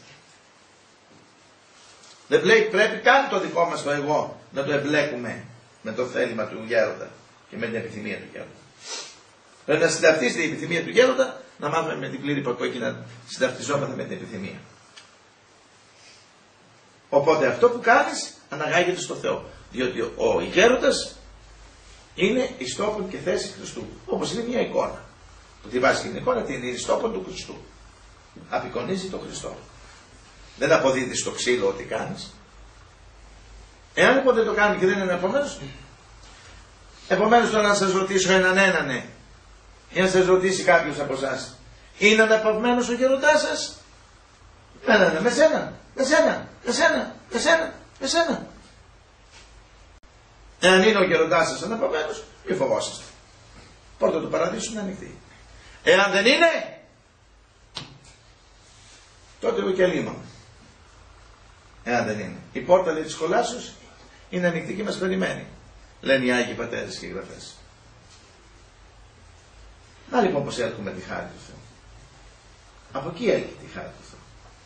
Δεν λέει, πρέπει καν το δικό μας το εγώ να το εμπλέκουμε με το θέλημα του γέροντα και με την επιθυμία του γέροντα. Πρέπει να συνταυτίσει την επιθυμία του γέροντα, να μάθουμε με την πλήρη υπακοή και να συνταυτιζόμαστε με την επιθυμία. Οπότε αυτό που κάνεις αναγάγεται στο Θεό. Διότι ο γέροντας είναι εις τόπον και θέση Χριστού. Όπως είναι μια εικόνα. Που τη βάζει την εικόνα, την είναι εις τόπον του Χριστού. Απεικονίζει τον Χριστό. Δεν αποδίδει στο ξύλο ό,τι κάνεις. Εάν λοιπόν δεν το κάνει και δεν είναι επομένως, επομένως τώρα να σας ρωτήσω έναν έναν, ή να σας ρωτήσει κάποιος από εσάς, είναι αναπαυμένος ο γεροντάς σας? Ναι, ναι, ναι, με σένα, με σένα, με σένα, με σένα, με σένα. Εάν είναι ο γεροντάς σας αναπαυμένος, μη φοβόσαστε. Πόρτα του παραδείσου είναι ανοιχτή. Εάν δεν είναι, τότε εγώ και λίμμα. Εάν δεν είναι. Η πόρτα, λέει, της σχολάσεως είναι ανοιχτή και μας περιμένει, λένε οι Άγιοι Πατέρες και οι Γραφές. Να λοιπόν πως έρχομαι τη χάρη του Θεού. Από εκεί έρχεται η χάρη του Θεού.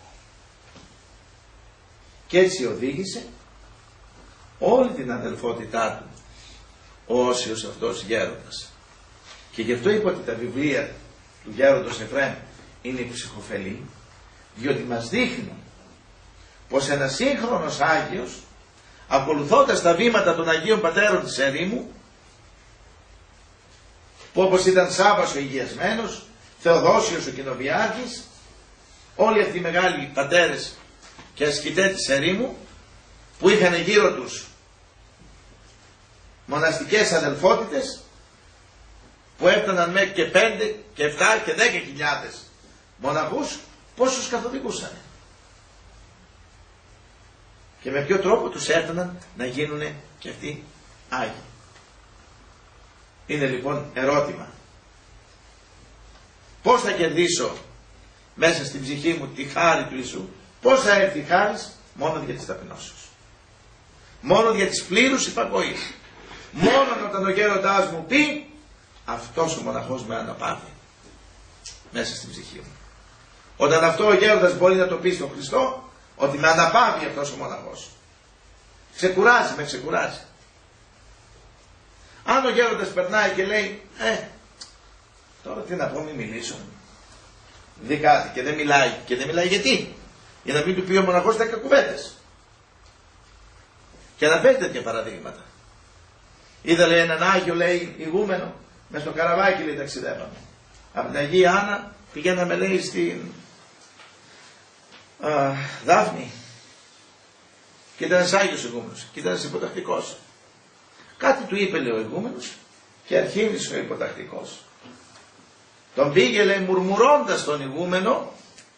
Και έτσι οδήγησε όλη την αδελφότητά του ο Όσιος αυτός γέροντας. Και γι' αυτό είπα ότι τα βιβλία του γέροντος Εφραίμ είναι ψυχοφελή, διότι μας δείχνουν πως ένας σύγχρονος Άγιος, ακολουθώντας τα βήματα των Αγίων Πατέρων της ερήμου, που όπως ήταν Σάββας ο Υγειασμένος, Θεοδόσιος ο Κοινοβιάρχης, όλοι αυτοί οι μεγάλοι πατέρες και ασκητές της ερήμου, που είχαν γύρω τους μοναστικές αδελφότητες, που έφταναν μέχρι και πέντε και εφτά και δέκα χιλιάδες μοναχούς, πόσους καθοδηγούσαν. Και με ποιο τρόπο τους έφταναν να γίνουν και αυτοί Άγιοι. Είναι λοιπόν ερώτημα. Πώς θα κερδίσω μέσα στην ψυχή μου τη χάρη του Ιησού? Πώς θα έρθει η χάρις? Μόνο για τις ταπεινώσεις. Μόνο για τις πλήρους υπακοής. Μόνο όταν ο γέροντάς μου πει, αυτός ο μοναχός με αναπαύει μέσα στην ψυχή μου. Όταν αυτό ο γέροντας μπορεί να το πει στον Χριστό, ότι με αναπαύει αυτός ο μοναχός. Ξεκουράζει, με ξεκουράζει. Αν ο γέροντας περνάει και λέει, ε, τώρα τι να πω, μην μιλήσω. Δει κάτι και δεν μιλάει. Και δεν μιλάει γιατί? Για να μην του πει ο μοναχός δέκα κουβέντες. Και αναφέρει τέτοια παραδείγματα. Είδα, λέει, έναν Άγιο, λέει, ηγούμενο, μες στο καραβάκι, λέει, ταξιδεύαμε. Από την Αγία Άννα πηγαίναμε, λέει, στην α, Δάφνη. Και ήταν ένας Άγιος ηγούμενος. Και ήταν ένας υποτακτικός. Κάτι του είπε, λέει, ο ηγούμενος και αρχίνησε ο υποτακτικός. Τον πήγε, λέει, μουρμουρώντας τον ηγούμενο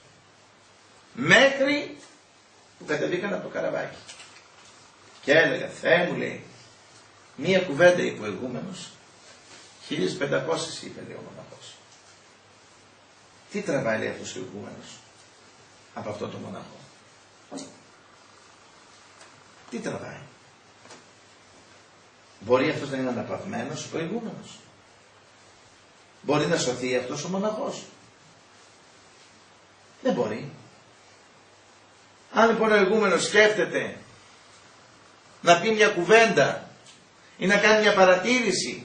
μέχρι που κατεβήκαν από το καραβάκι. Και έλεγα, Θεέ μου, λέει, μία κουβέντα είπε ο ηγούμενος, χίλιες πεντακόσιες είπε, λέει, ο μοναχός. Τι τραβάει, λέει, αυτός ο ηγούμενος από αυτόν τον μοναχό? Τι τραβάει? Μπορεί αυτός να είναι αναπαυμένος ο ηγούμενος? Μπορεί να σωθεί αυτός ο μοναχός? Δεν μπορεί. Αν λοιπόν ο ηγούμενος σκέφτεται να πει μια κουβέντα ή να κάνει μια παρατήρηση,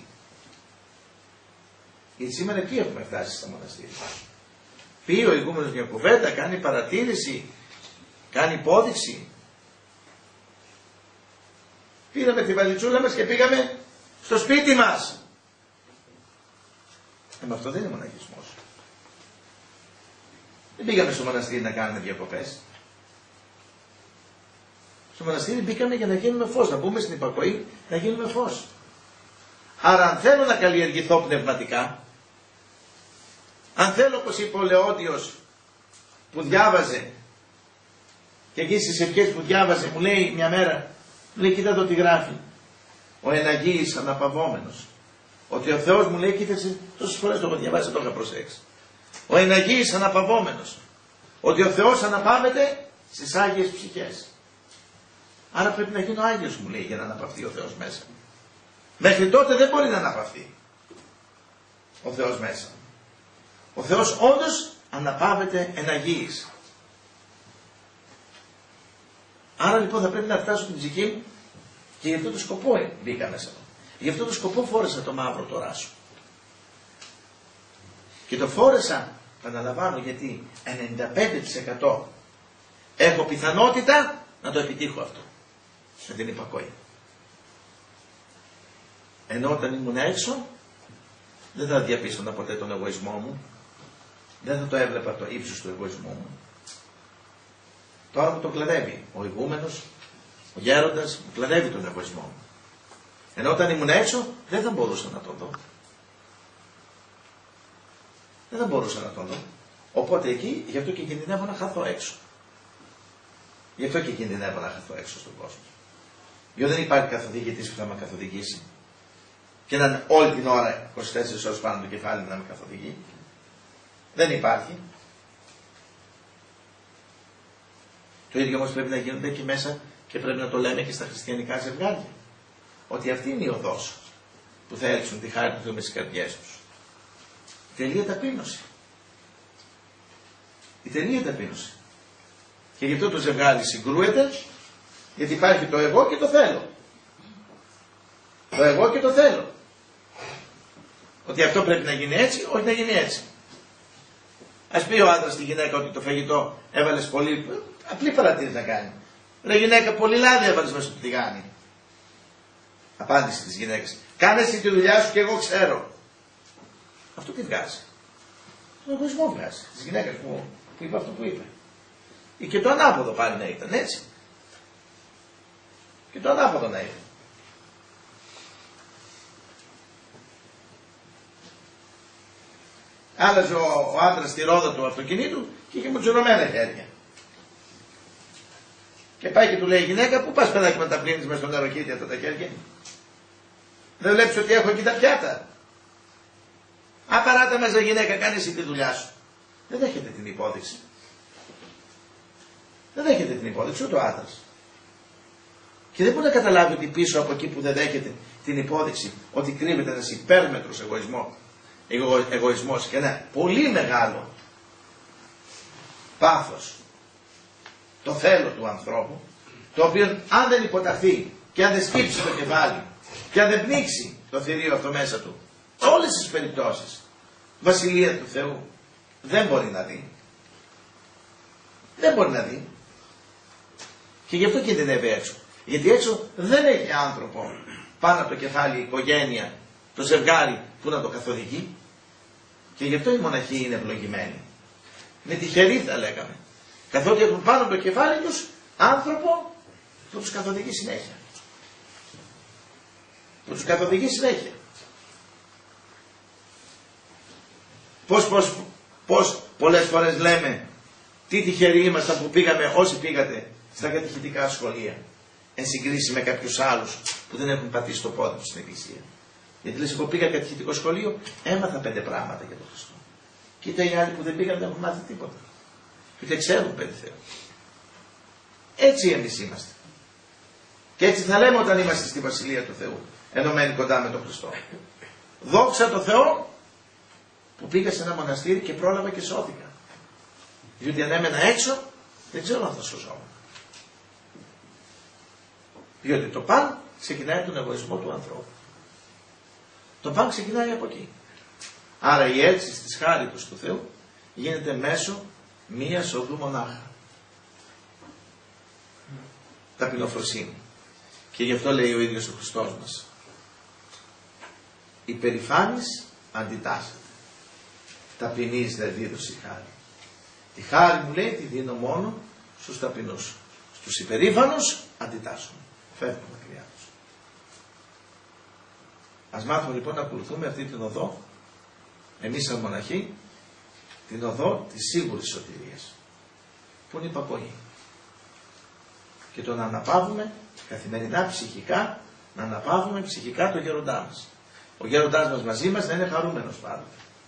γιατί σήμερα τι έχουμε φτάσει στα μοναστήρια? Πει ο ηγούμενος μια κουβέντα, κάνει παρατήρηση, κάνει υπόδειξη. Πήραμε τη βαλιτσούλα μας και πήγαμε στο σπίτι μας. Ε, με αυτό δεν είναι μοναχισμός. Δεν πήγαμε στο μοναστήρι να κάνουμε διακοπές. Στο μοναστήρι μπήκαμε για να γίνουμε φως, να μπούμε στην υπακοή, να γίνουμε φως. Άρα αν θέλω να καλλιεργηθώ πνευματικά, αν θέλω, όπως είπε ο Λεόντιος που διάβαζε, και εκεί στις ευχές που διάβαζε μου λέει μια μέρα, μου λέει, κοίτα εδώ τι γράφει, ο εναγίης αναπαυόμενος. Ότι ο Θεός, μου λέει, κοίταξε, τόσες φορές το έχω διαβάσει, το είχα προσέξει. Ο εναγίης αναπαυόμενος. Ότι ο Θεός αναπαύεται στις Άγιες ψυχές. Άρα πρέπει να γίνω Άγιος, μου λέει, για να αναπαυθεί ο Θεός μέσα. Μέχρι τότε δεν μπορεί να αναπαυθεί ο Θεός μέσα. Ο Θεός όντως αναπαύεται εναγίης. Άρα λοιπόν θα πρέπει να φτάσω την ψυχή μου και γι' αυτό το σκοπό μπήκα μέσα. Γι' αυτό το σκοπό φόρεσα το μαύρο το ράσο. Και το φόρεσα, επαναλαμβάνω, γιατί ενενήντα πέντε τοις εκατό έχω πιθανότητα να το επιτύχω αυτό. Με την υπακοή. Ενώ όταν ήμουν έξω δεν θα διαπίστωνα ποτέ τον εγωισμό μου. Δεν θα το έβλεπα το ύψος του εγωισμού μου. Τώρα μου το κλαδεύει ο ηγούμενος, ο γέροντας, μου κλαδεύει τον εγωισμό μου. Ενώ όταν ήμουν έξω δεν θα μπορούσα να τον δω. Δεν θα μπορούσα να τον δω. Οπότε εκεί, γι' αυτό και κινδυνεύω να χαθώ έξω. Γι' αυτό και κινδυνεύω να χαθώ έξω στον κόσμο. Γιατί δεν υπάρχει καθοδηγητής που θα με καθοδηγήσει. Και να είναι όλη την ώρα είκοσι τέσσερις ώρες πάνω το κεφάλι μου να με καθοδηγεί. Δεν υπάρχει. Το ίδιο όμως πρέπει να γίνονται εκεί μέσα και πρέπει να το λέμε και στα χριστιανικά ζευγάρια. Ότι αυτή είναι η οδός που θα έλξουν τη χάρη του Θεού μες στις καρδιές τους. Η τελεία ταπείνωση. Η τελεία ταπείνωση. Και γι' αυτό το ζευγάρι συγκρούεται, γιατί υπάρχει το εγώ και το θέλω. Το εγώ και το θέλω. Ότι αυτό πρέπει να γίνει έτσι, όχι να γίνει έτσι. Ας πει ο άντρας στη γυναίκα ότι το φαγητό έβαλες πολύ, απλή παρατήρηση να κάνει. Ρε γυναίκα, πολύ λάδι έβαλες μέσα στο τηγάνι. Απάντηση της γυναίκας. Κάνε εσύ τη δουλειά σου και εγώ ξέρω. Αυτό τι βγάζει? Τον εγωισμό βγάζει. Τη γυναίκα που, που είπε αυτό που είπε. Ή και το ανάποδο πάλι να ήταν, έτσι. Και το ανάποδο να ήταν. Άλλαζε ο, ο άντρας τη ρόδα του αυτοκινήτου και είχε μουτζουρωμένα χέρια. Και πάει και του λέει η γυναίκα, πού πας παιδάκι με τα πλύνεις μες στο νεροκύτη αυτά τα χέρια? Δεν βλέπεις ότι έχω εκεί τα πιάτα? Α, παράτα μέσα γυναίκα, κάνε εσύ τη δουλειά σου. Δεν δέχεται την υπόδειξη. Δεν δέχεται την υπόδειξη ούτε ο άντρας. Και δεν μπορεί να καταλάβει ότι πίσω από εκεί που δεν δέχεται την υπόδειξη ότι κρύβεται ένας υπέρμετρος εγωισμό, εγω, εγωισμός και ένα πολύ μεγάλο πάθος, το θέλω του ανθρώπου, το οποίο αν δεν υποταχθεί και αν δεν σκύψει το κεφάλι και αν δεν πνίξει το θηρίο αυτό μέσα του, όλες τις περιπτώσεις, βασιλεία του Θεού, δεν μπορεί να δει. Δεν μπορεί να δει. Και γι' αυτό κινδυνεύει έξω. Γιατί έξω δεν έχει άνθρωπο πάνω από το κεφάλι, η οικογένεια, το ζευγάρι που να το καθοδηγεί. Και γι' αυτό οι μοναχοί είναι ευλογημένοι. Είναι τυχεροί θα λέγαμε. Καθότι έχουν πάνω από το κεφάλι τους άνθρωπο που τους καθοδηγεί συνέχεια. Που τους καθοδηγεί συνέχεια. Πώς, πώς, πώς πολλές φορές λέμε τι τυχεροί ήμασταν που πήγαμε όσοι πήγατε στα κατηχητικά σχολεία εν συγκρίση με κάποιους άλλους που δεν έχουν πατήσει το πόδι τους στην Εκκλησία. Γιατί λες, εγώ πήγα κατηχητικό σχολείο, έμαθα πέντε πράγματα για τον Χριστό. Κοίτα οι άλλοι που δεν πήγαν δεν έχουν μάθει τίποτα. Και δεν ξέρουν περί Θεού. Έτσι εμείς είμαστε. Και έτσι θα λέμε όταν είμαστε στη Βασιλεία του Θεού, ενωμένοι κοντά με τον Χριστό. Δόξα τω Θεώ που πήγα σε ένα μοναστήρι και πρόλαβα και σώθηκα. Διότι αν έμενα έξω, δεν ξέρω αν θα σωζόμουν. Διότι το παν ξεκινάει από τον εγωισμό του ανθρώπου. Το παν ξεκινάει από εκεί. Άρα η έλξη της χάριτος του Θεού γίνεται μέσω μίας οδού μονάχα. Ταπεινοφροσύνη. Και γι' αυτό λέει ο ίδιος ο Χριστός μας. Η περηφάνης αντιτάσσεται. Ταπεινής δεν δίδωση χάρη. Τη χάρη μου λέει τη δίνω μόνο στους ταπεινούς. Στους υπερήφανους αντιτάσσουν. Φεύγουν μακριά τους. Ας μάθουμε λοιπόν να ακολουθούμε αυτή την οδό, εμείς σαν μοναχοί, την οδό της σίγουρης σωτηρίας, που είναι η υπακοή. Και το να αναπαύουμε καθημερινά ψυχικά, να αναπαύουμε ψυχικά το γέροντά μας. Ο γέροντάς μας μαζί μας να είναι χαρούμενος πάντοτε.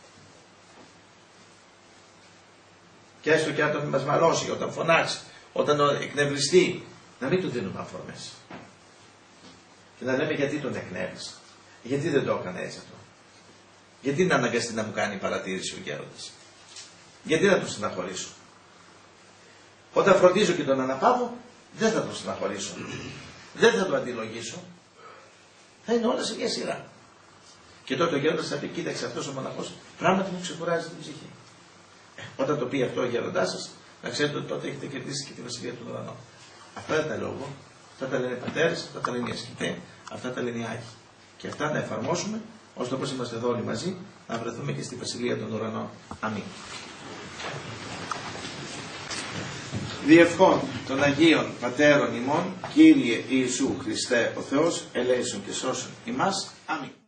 Και έστω και όταν μας μαλώσει, όταν φωνάξει, όταν εκνευριστεί, να μην του δίνουμε αφορμές. Και να λέμε γιατί τον εκνεύρισε. Γιατί δεν το έκανε έτσι αυτό. Γιατί να αναγκαστεί να μου κάνει παρατήρηση ο γέροντας. Γιατί να τον στεναχωρήσω. Όταν φροντίζω και τον αναπαύω, δεν θα τον στεναχωρήσω. Δεν θα τον αντιλογήσω. Θα είναι όλα σε μια σειρά. Και τότε ο γέροντας θα πει, κοίταξε αυτός ο μοναχός πράγματι μου ξεκουράζει την ψυχή. Ε, όταν το πει αυτό ο γέροντάς σας, να ξέρετε ότι τότε έχετε κερδίσει και τη βασιλεία του ουρανού. Αυτά δεν τα λέω εγώ. Αυτά τα λένε οι πατέρες, αυτά τα λένε οι ασκητές, αυτά τα λένε οι άγιοι. Και αυτά να εφαρμόσουμε, ώστε όπως είμαστε εδώ όλοι μαζί, να βρεθούμε και στη βασιλεία των ουρανών. Αμήν. Διευχών των Αγίων Πατέρων ημών, Κύριε Ιησού Χριστέ ο Θεός, ελέησον και σώσον ημάς. Αμήν.